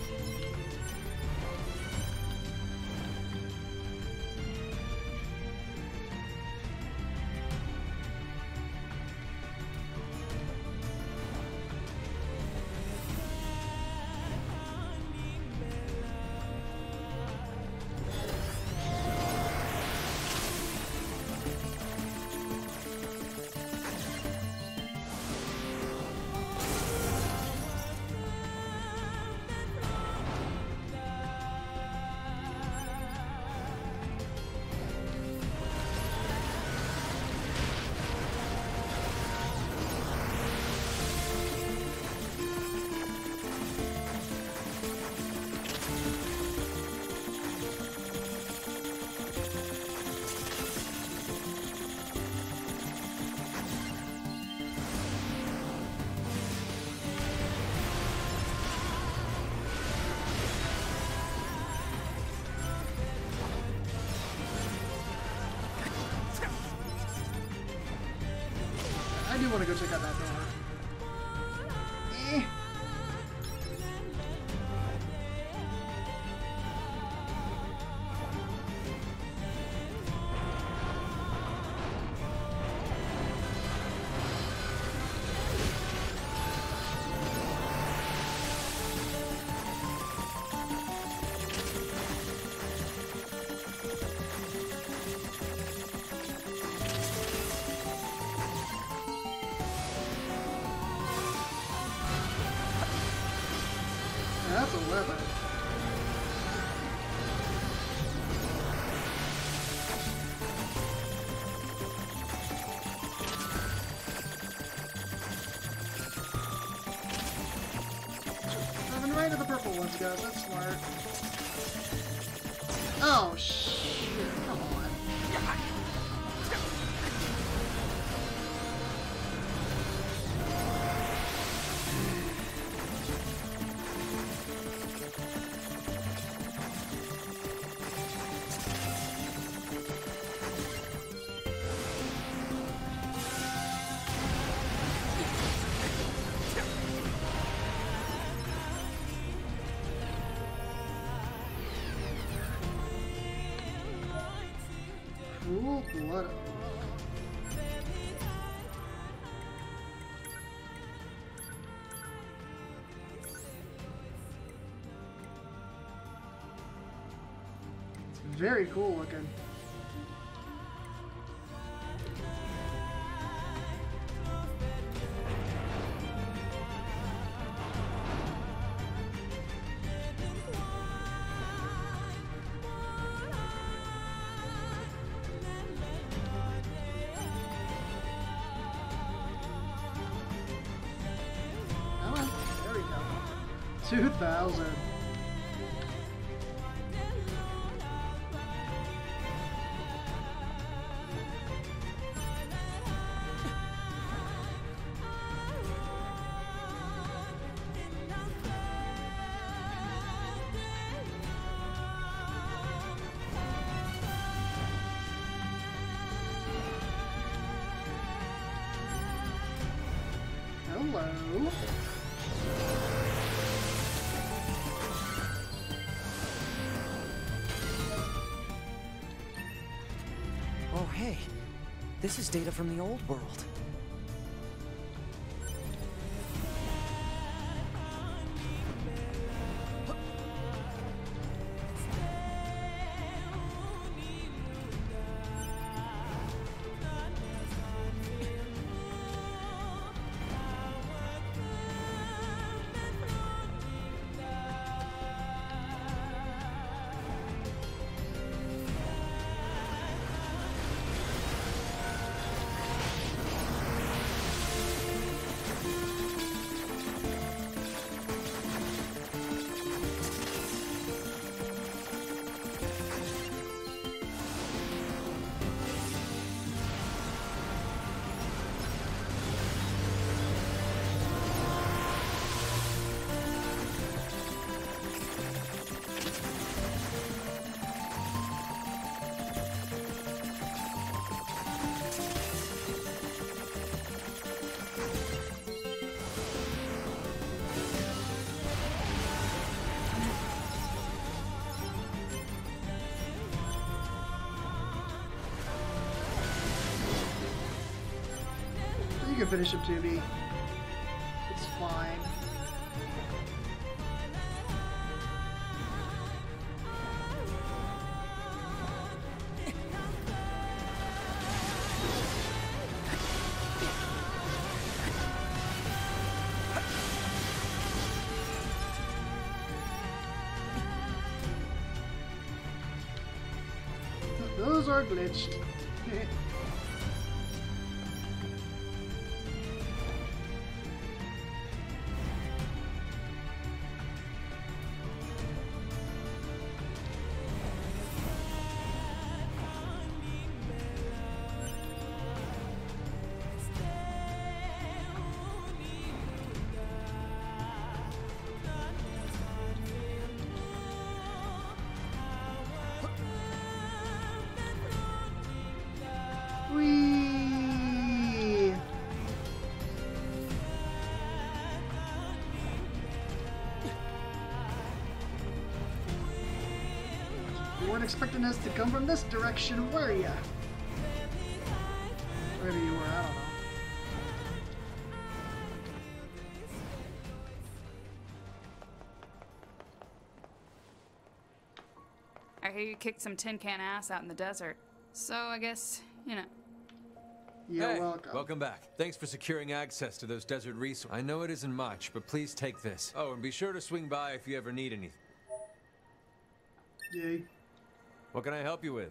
I do want to go check out that door. Eh. That's 11. Driving right to the purple ones, guys. That's smart. Oh, shit. Come on. Cool blood. It's very cool looking. There we go. 2,000. Hello. Oh, hey. This is data from the old world. can finish him, 2B. It's fine. Those are glitched. Whee! You weren't expecting us to come from this direction, were ya? Wherever you were, I don't know. I hear you kicked some tin can ass out in the desert. So I guess, you know. You're Hey, welcome. welcome back. Thanks for securing access to those desert resources. I know it isn't much, but please take this. Oh, and be sure to swing by if you ever need anything. Yay. What can I help you with?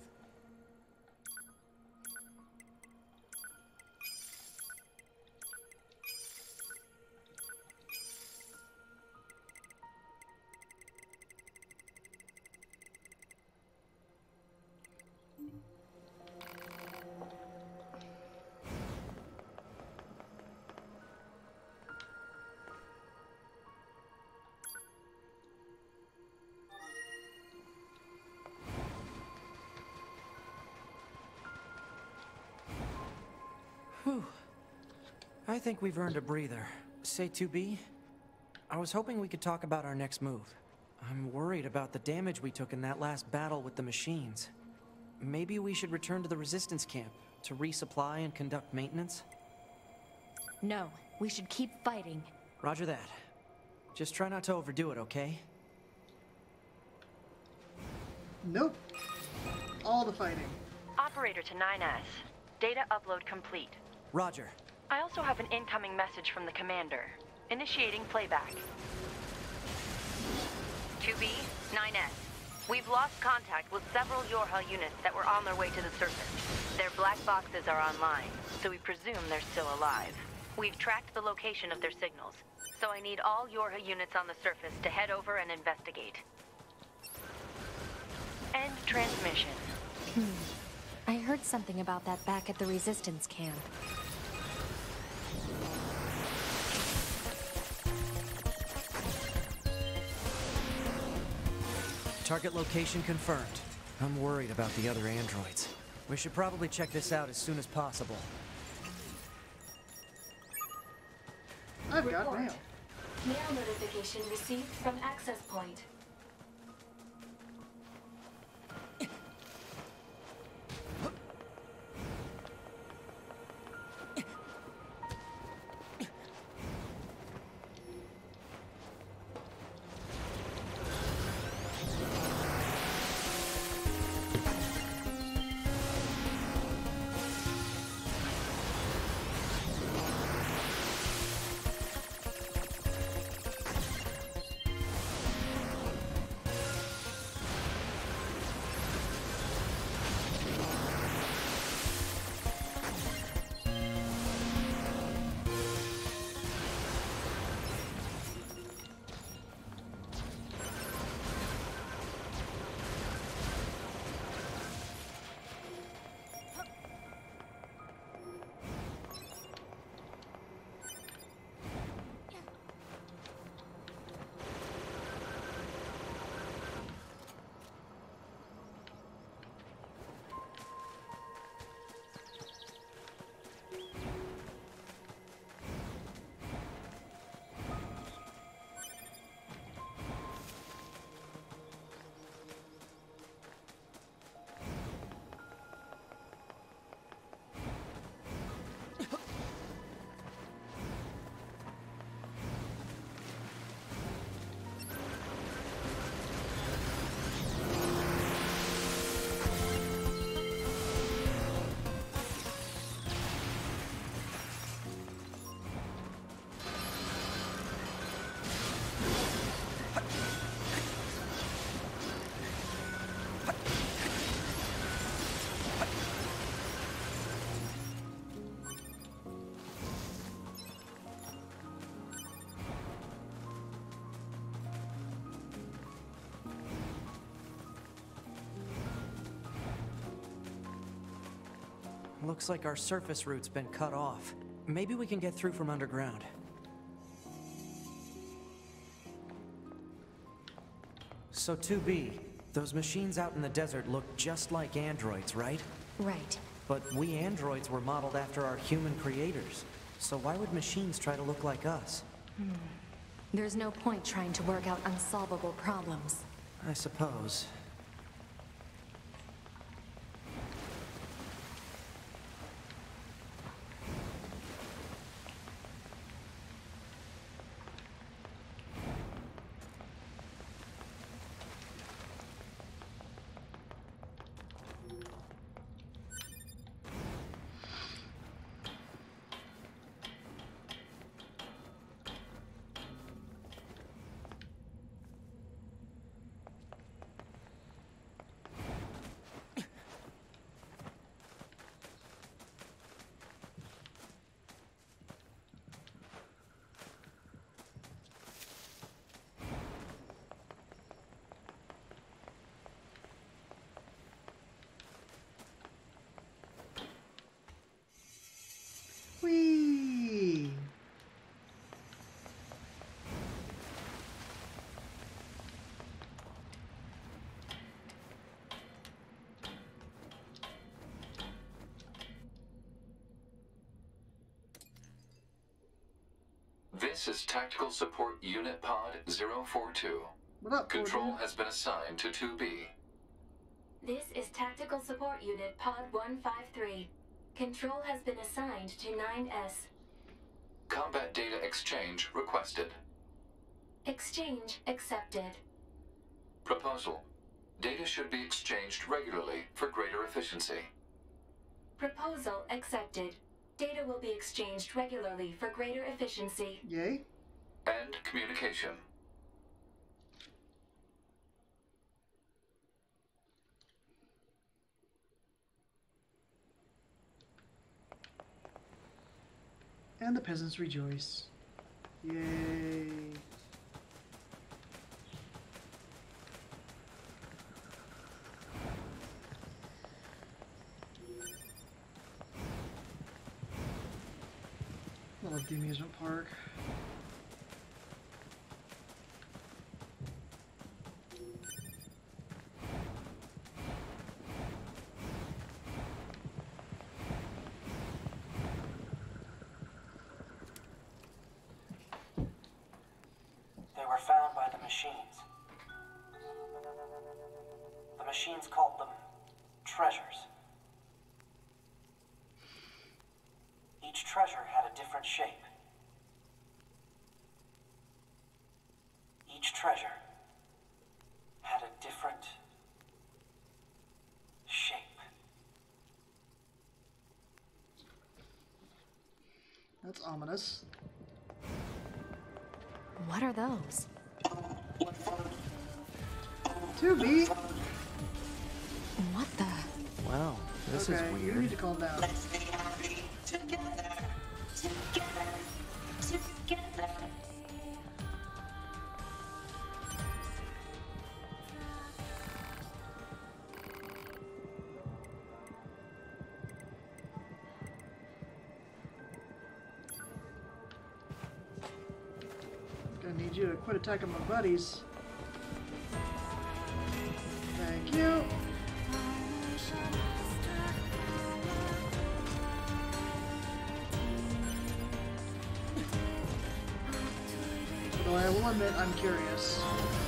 Whew. I think we've earned a breather. Say, 2B? I was hoping we could talk about our next move. I'm worried about the damage we took in that last battle with the machines. Maybe we should return to the resistance camp to resupply and conduct maintenance? No, we should keep fighting. Roger that. Just try not to overdo it, okay? Nope. All the fighting. Operator to 9S. Data upload complete. Roger. I also have an incoming message from the commander. Initiating playback. 2B, 9S. We've lost contact with several Yorha units that were on their way to the surface. Their black boxes are online, so we presume they're still alive. We've tracked the location of their signals, so I need all Yorha units on the surface to head over and investigate. End transmission. I heard something about that back at the resistance camp. Target location confirmed. I'm worried about the other androids. We should probably check this out as soon as possible. I've got mail. Mail notification received from access point. Looks like our surface route's been cut off. Maybe we can get through from underground. So 2B, those machines out in the desert look just like androids, right? Right. But we androids were modeled after our human creators. So why would machines try to look like us? There's no point trying to work out unsolvable problems. I suppose. Whee! This is Tactical Support Unit Pod 042. What up, Control has been assigned to 2B. This is Tactical Support Unit Pod 153. Control has been assigned to 9S. Combat data exchange requested. Exchange accepted. Proposal. Data should be exchanged regularly for greater efficiency. Proposal accepted. Data will be exchanged regularly for greater efficiency. Yay. End communication. And the peasants rejoice. Yay. I love the amusement park. They were found by the machines. The machines called them treasures. Each treasure had a different shape. Each treasure had a different shape. That's ominous. What are those? 2B? What the? Wow, this is Okay, weird. you need to calm down. Let's be happy together, together, together. Gonna need you to quit attacking my buddies. Thank you. Although I will admit, I'm curious.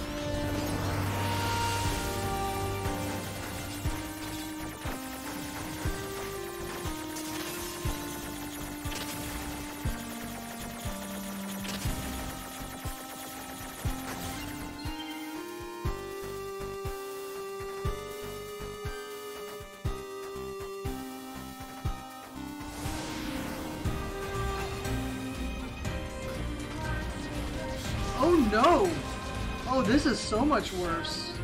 Oh no! Oh, this is so much worse.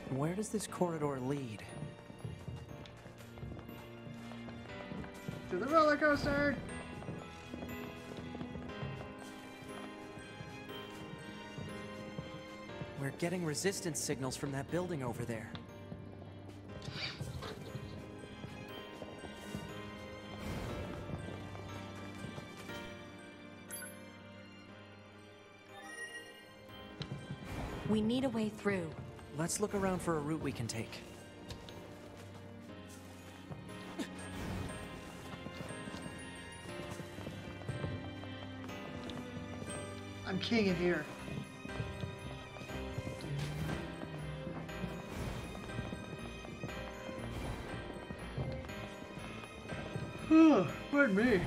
Where does this corridor lead? To the roller coaster! We're getting resistance signals from that building over there. We need a way through. Let's look around for a route we can take. I'm king in here. Pardon me.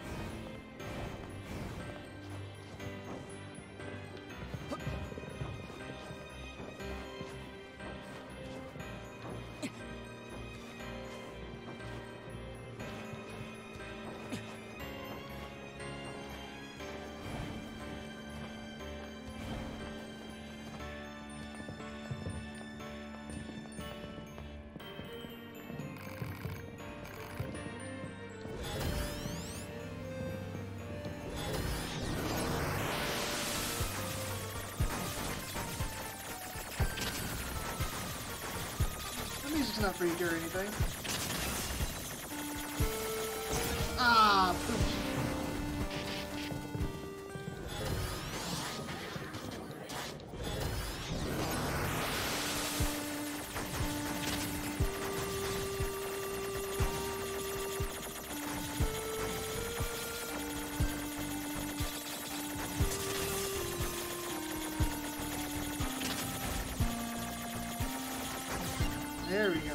It's not freak or anything. Ah, pooch. There we go.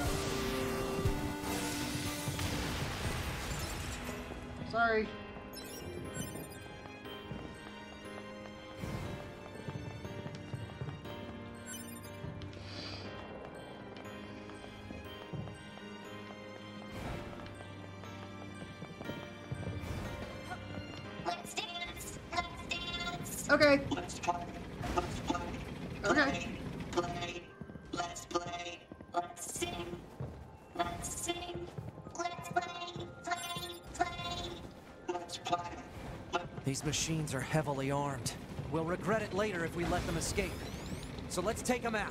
Sorry. Let's dance. Let's dance. Okay. Let's play. Let's play. Okay. Play. Let's play. Let's sing. Let's sing. Let's play. Play. Play. Let's play. These machines are heavily armed. We'll regret it later if we let them escape. So let's take them out.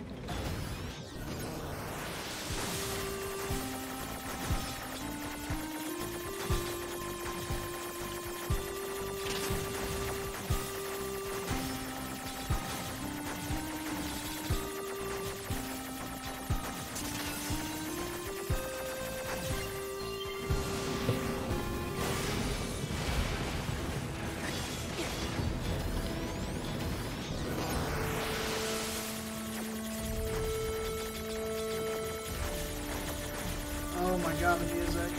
Oh my god, the music.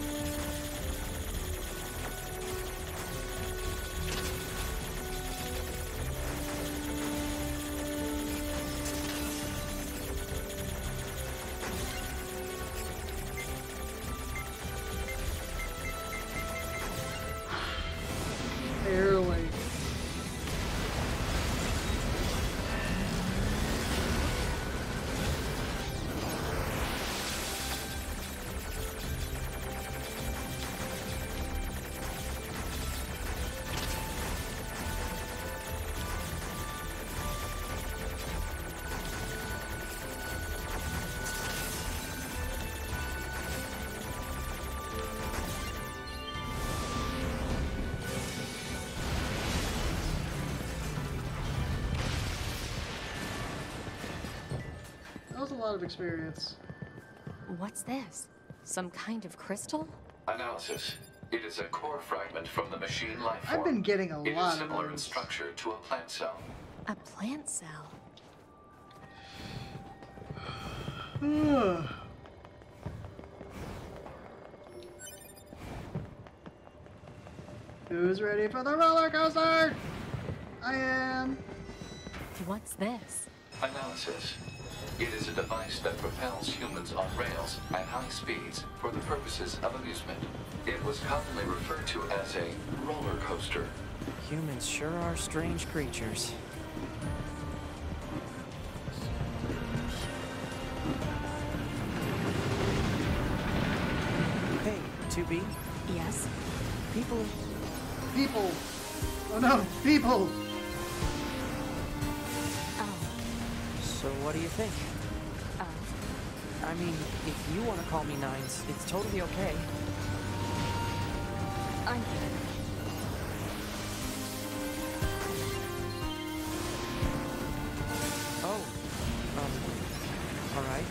Barely. That was a lot of experience. What's this? Some kind of crystal? Analysis. It is a core fragment from the machine life form. I've been getting a It lot is of similar in those. structure to a plant cell. A plant cell. Who's ready for the roller coaster? I am. What's this? Analysis. It is a device that propels humans on rails at high speeds for the purposes of amusement. It was commonly referred to as a roller coaster. Humans sure are strange creatures. 2B? Yes? People... People! Oh no, people! Oh. So what do you think? I mean, if you want to call me Nines, it's totally okay. I'm good. Oh. Alright.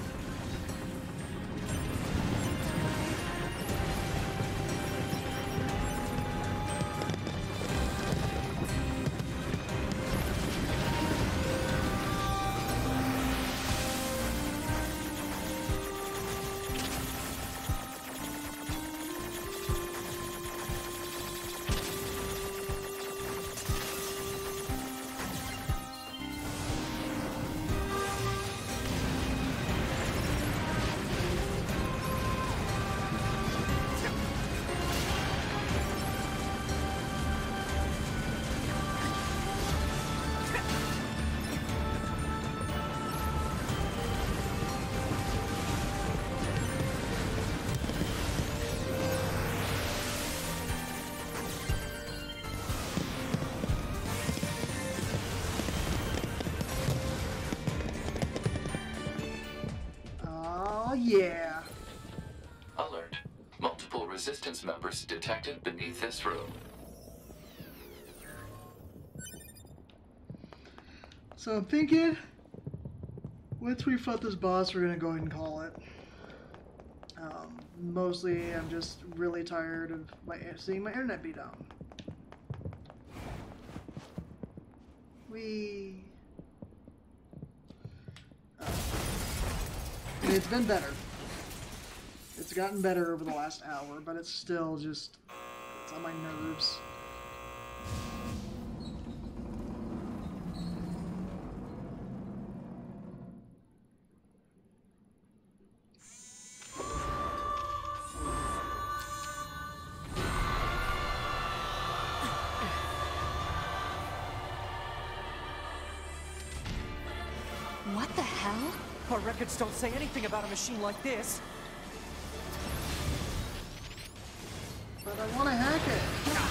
Yeah. Alert. Multiple resistance members detected beneath this room. So I'm thinking, once we fight this boss, we're gonna go ahead and call it. Mostly, I'm just really tired of seeing my internet be down. It's been better. It's gotten better over the last hour, but it's still just, it's on my nerves. What the hell? Our records don't say anything about a machine like this. But I want to hack it.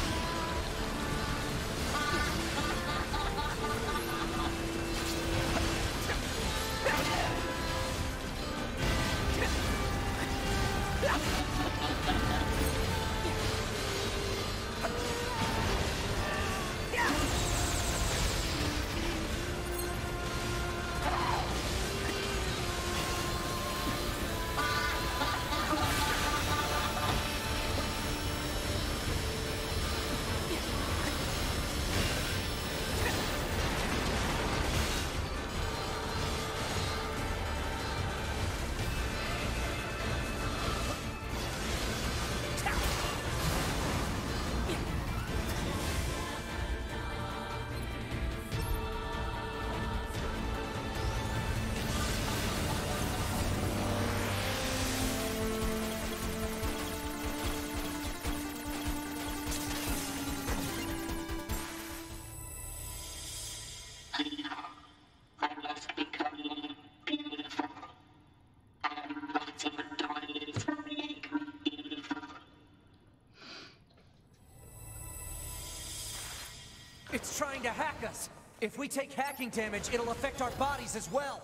It's trying to hack us. If we take hacking damage, it'll affect our bodies as well.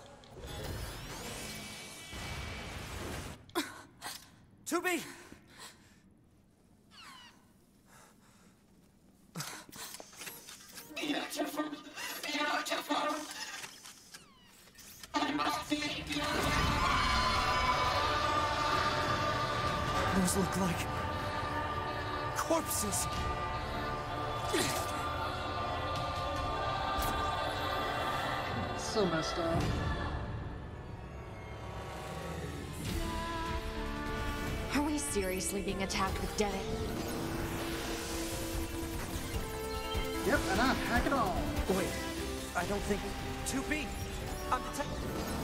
2B! Beautiful. Beautiful. I must be beautiful. Those look like corpses. So messed up. Are we seriously being attacked with dead? Yep, and I'm hack it all. Wait, I don't think 2B. I'm detecting.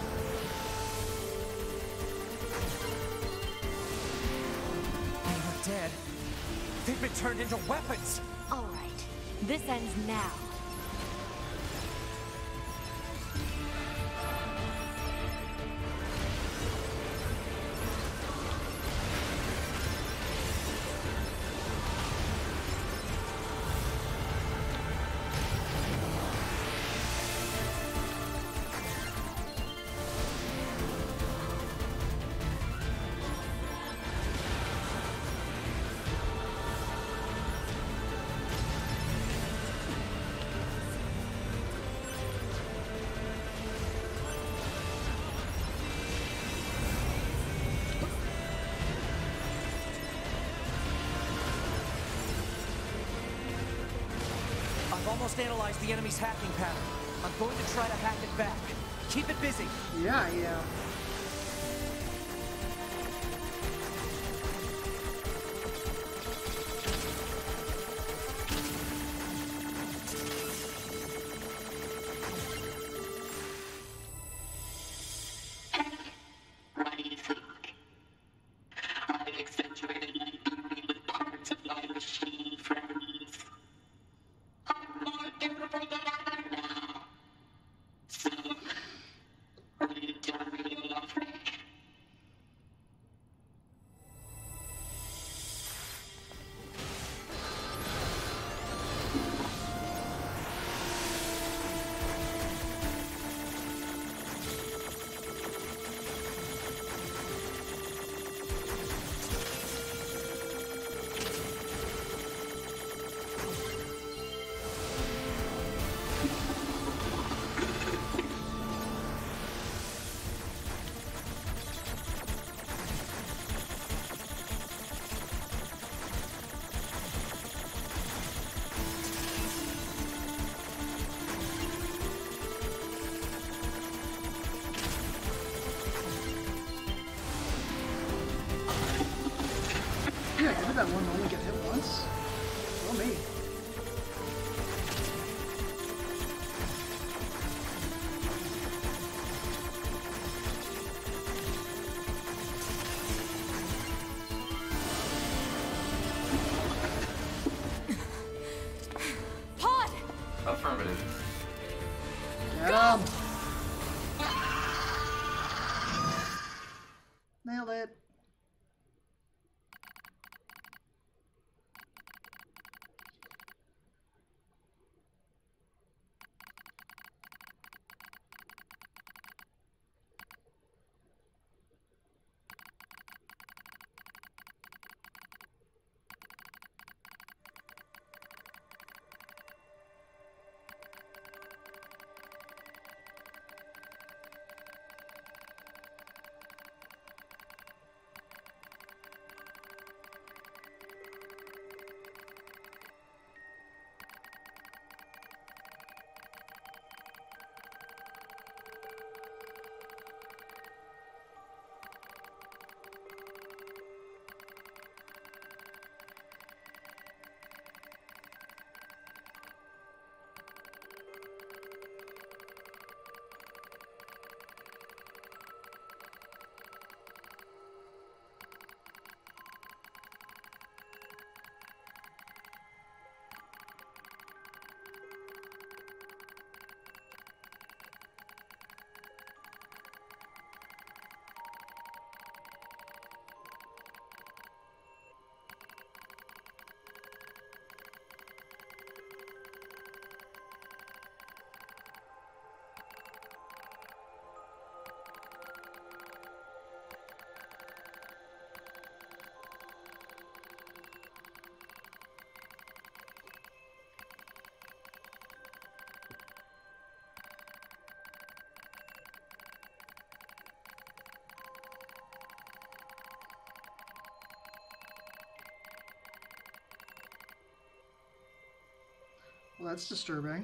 They are dead. They've been turned into weapons. All right, this ends now. almost analyzed the enemy's hacking pattern. I'm going to try to hack it back. Keep it busy. Yeah, yeah. What do you think? I've accentuated my theory with parts of my machine friends. I'm more durable than ever now. So, are you done reading my freak? Yeah, give it that one only get hit once. Well, me. Pod! Affirmative. Get him! Nailed it. Well, that's disturbing.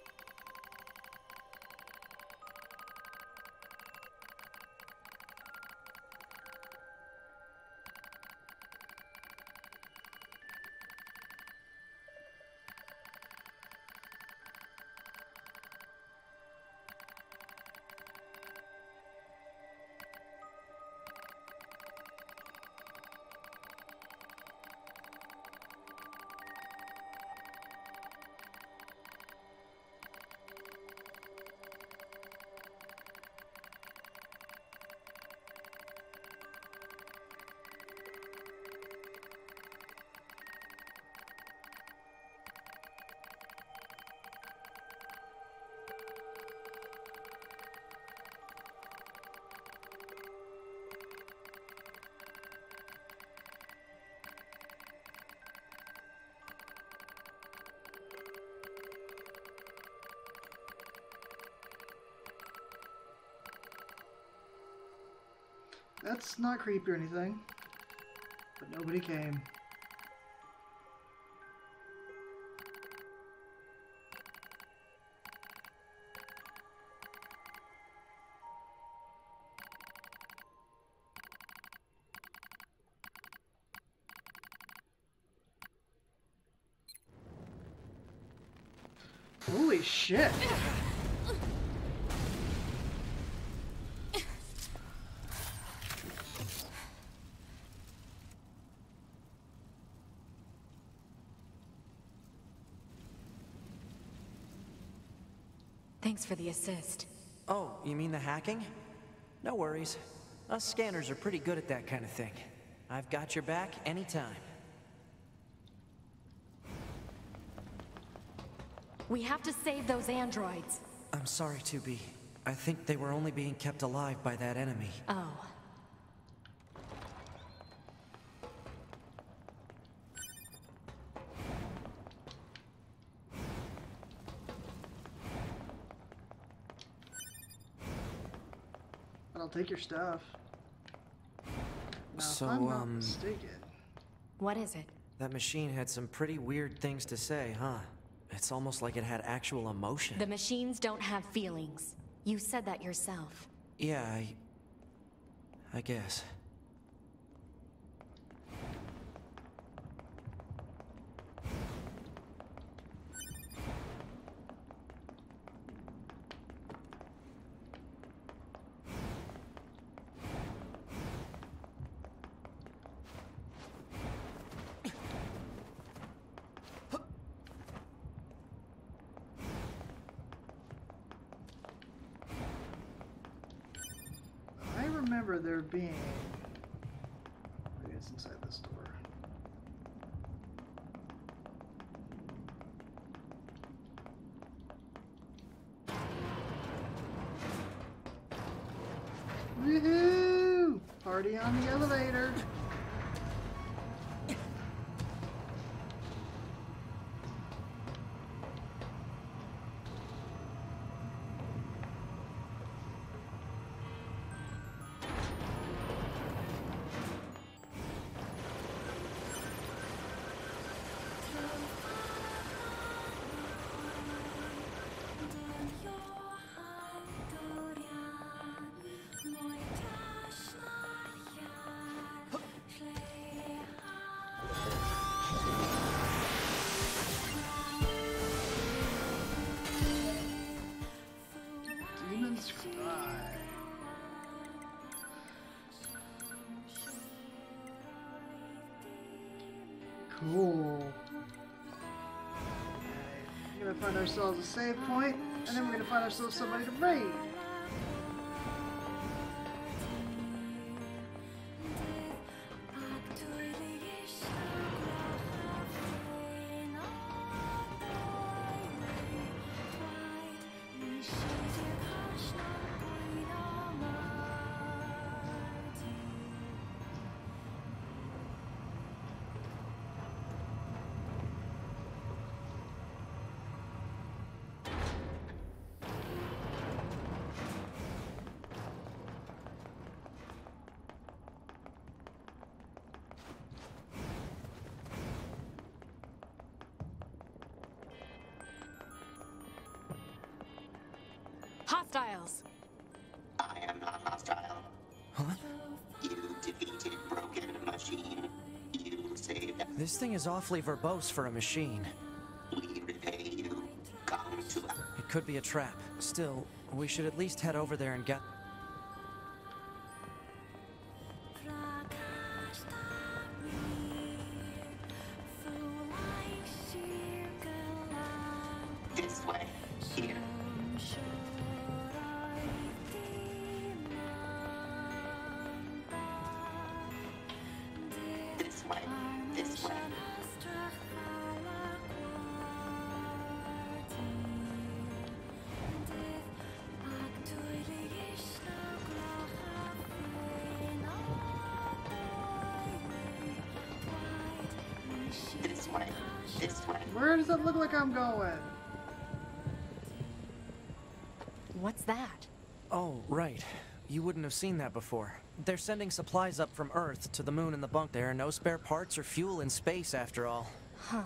That's not creepy or anything, but nobody came. Holy shit. Thanks for the assist. Oh, you mean the hacking? No worries. Us scanners are pretty good at that kind of thing. I've got your back anytime. We have to save those androids. I'm sorry, 2B. I think they were only being kept alive by that enemy. Oh. But I'll take your stuff. Now, So, if I'm not mistaken. What is it? That machine had some pretty weird things to say, huh? It's almost like it had actual emotion. The machines don't have feelings. You said that yourself. Yeah, I guess. I remember there being... Maybe it's inside this door. Woohoo! Party on the elevator. Demons cry. Cool. We're gonna find ourselves a save point, and then we're gonna find ourselves somebody to raid. Hostiles! I am not hostile. Huh? You defeated Broken Machine. You saved us. This thing is awfully verbose for a machine. We repay you. Come to us. It could be a trap. Still, we should at least head over there and get... This way. Here. This way. This way. This way. This way. Where does it look like I'm going? What's that? Oh, right. You wouldn't have seen that before. They're sending supplies up from Earth to the moon and the bunk. There are no spare parts or fuel in space, after all. Huh.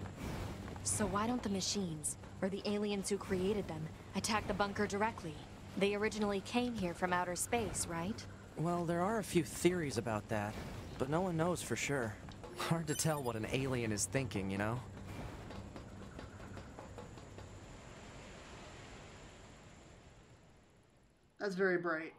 So why don't the machines, or the aliens who created them, attack the bunker directly? They originally came here from outer space, right? Well, there are a few theories about that, but no one knows for sure. Hard to tell what an alien is thinking, you know? That's very bright.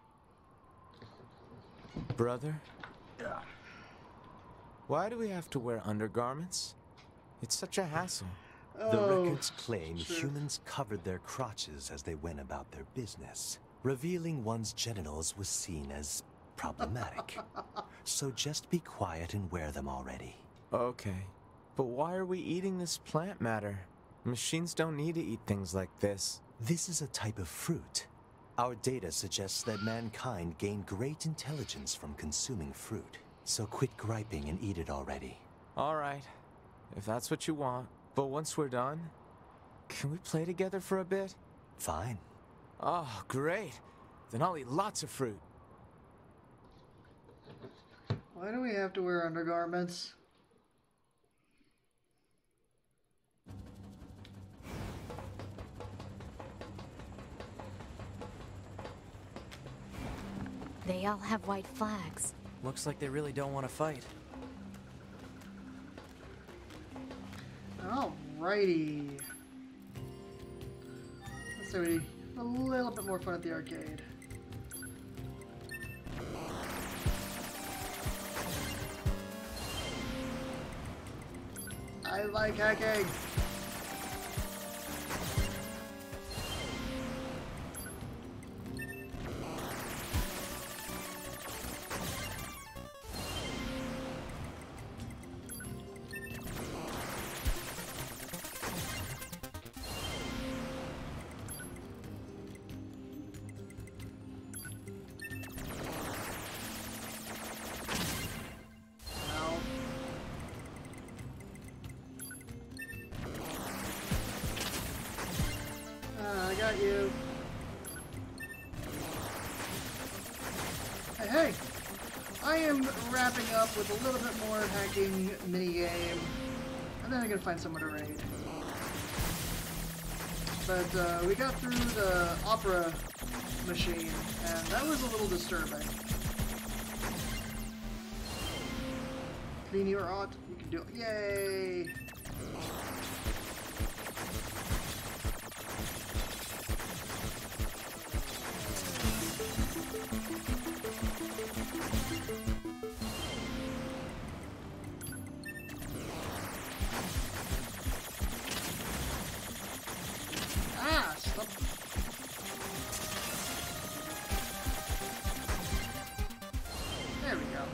Brother? Yeah. Why do we have to wear undergarments? It's such a hassle. The records claim humans covered their crotches as they went about their business. Revealing one's genitals was seen as problematic. So just be quiet and wear them already. Okay. But why are we eating this plant matter? Machines don't need to eat things like this. This is a type of fruit. Our data suggests that mankind gained great intelligence from consuming fruit. So quit griping and eat it already. All right. If that's what you want. But once we're done, can we play together for a bit? Fine. Oh, great. Then I'll eat lots of fruit. Why do we have to wear undergarments? They all have white flags. Looks like they really don't want to fight. Alrighty. Let's say we have a little bit more fun at the arcade. I like hacking. I got you. Hey, I am wrapping up with a little bit more hacking minigame, and then I'm gonna find someone to raid. But we got through the opera machine, and that was a little disturbing. Clean your art, you can do it. Yay! Stop. There we go.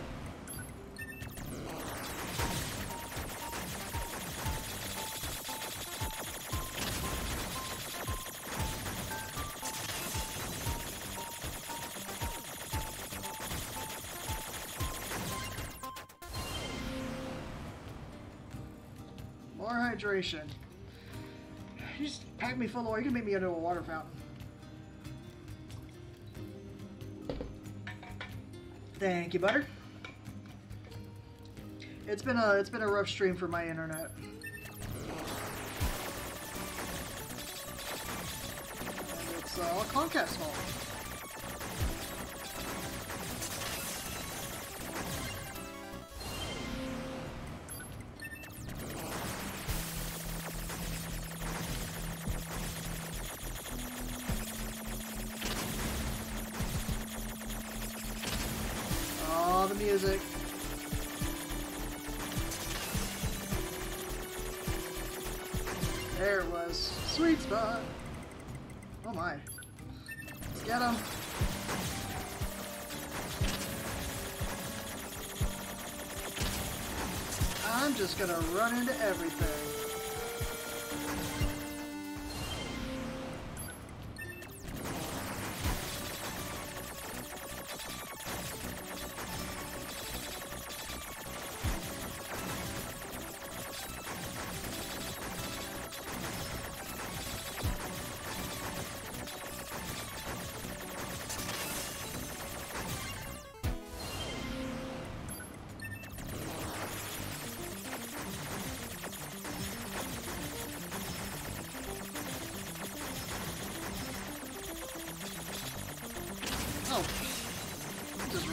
More hydration. You just pack me full of water. You can make me into a water fountain. Thank you, Butter. It's been a rough stream for my internet. And it's all Comcast's fault. The music. There it was. Sweet spot. Oh my. Let's get him. I'm just gonna run into everything.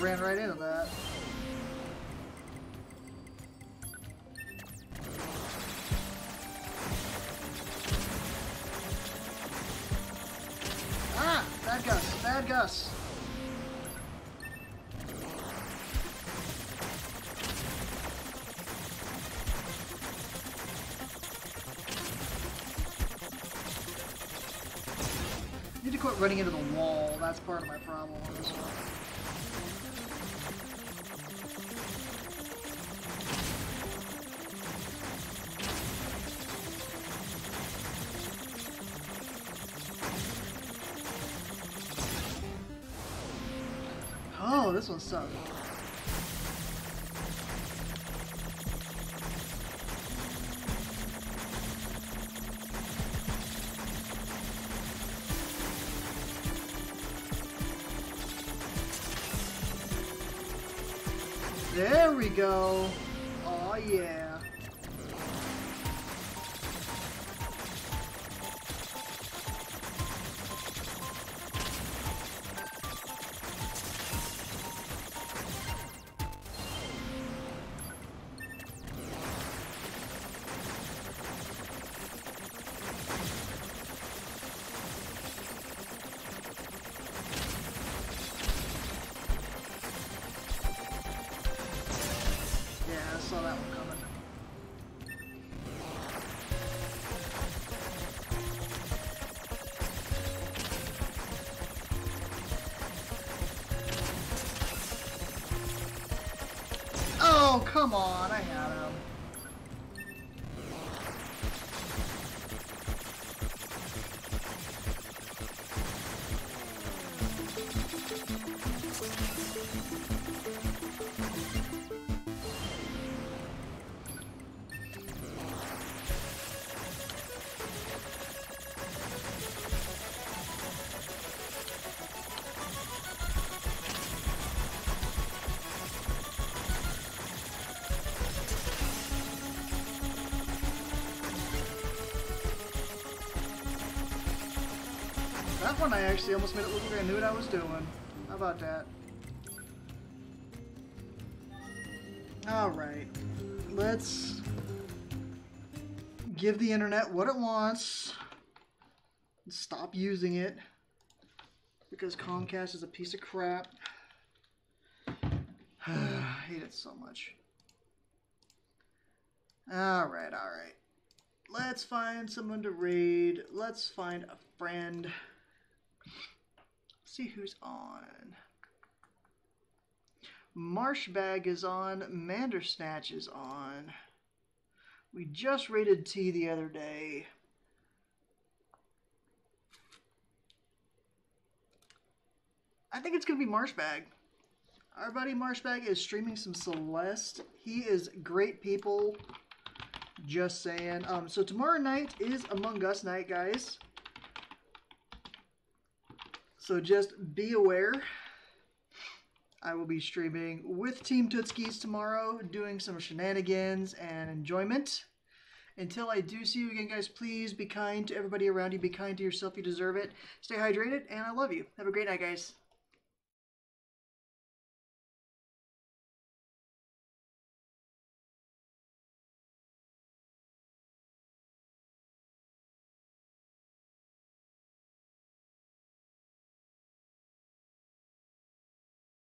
ran right into that. Ah! Bad Gus! Bad Gus! I need to quit running into the wall. That's part of my problem on this one. Oh, this one's tough. There we go. Oh yeah. I saw that one coming. Oh, come on, I had him. That one I actually almost made it look like I knew what I was doing. How about that? Alright. Let's give the internet what it wants. Stop using it. Because Comcast is a piece of crap. I hate it so much. Alright, alright. Let's find someone to raid. Let's find a friend. See who's on. Marshbag is on. Mandersnatch is on. We just raided T the other day. I think it's going to be Marshbag. Our buddy Marshbag is streaming some Celeste. He is great people. Just saying. So tomorrow night is Among Us night, guys. So just be aware. I will be streaming with Team Tootskis tomorrow, doing some shenanigans and enjoyment. Until I do see you again, guys, please be kind to everybody around you. Be kind to yourself. You deserve it. Stay hydrated, and I love you. Have a great night, guys.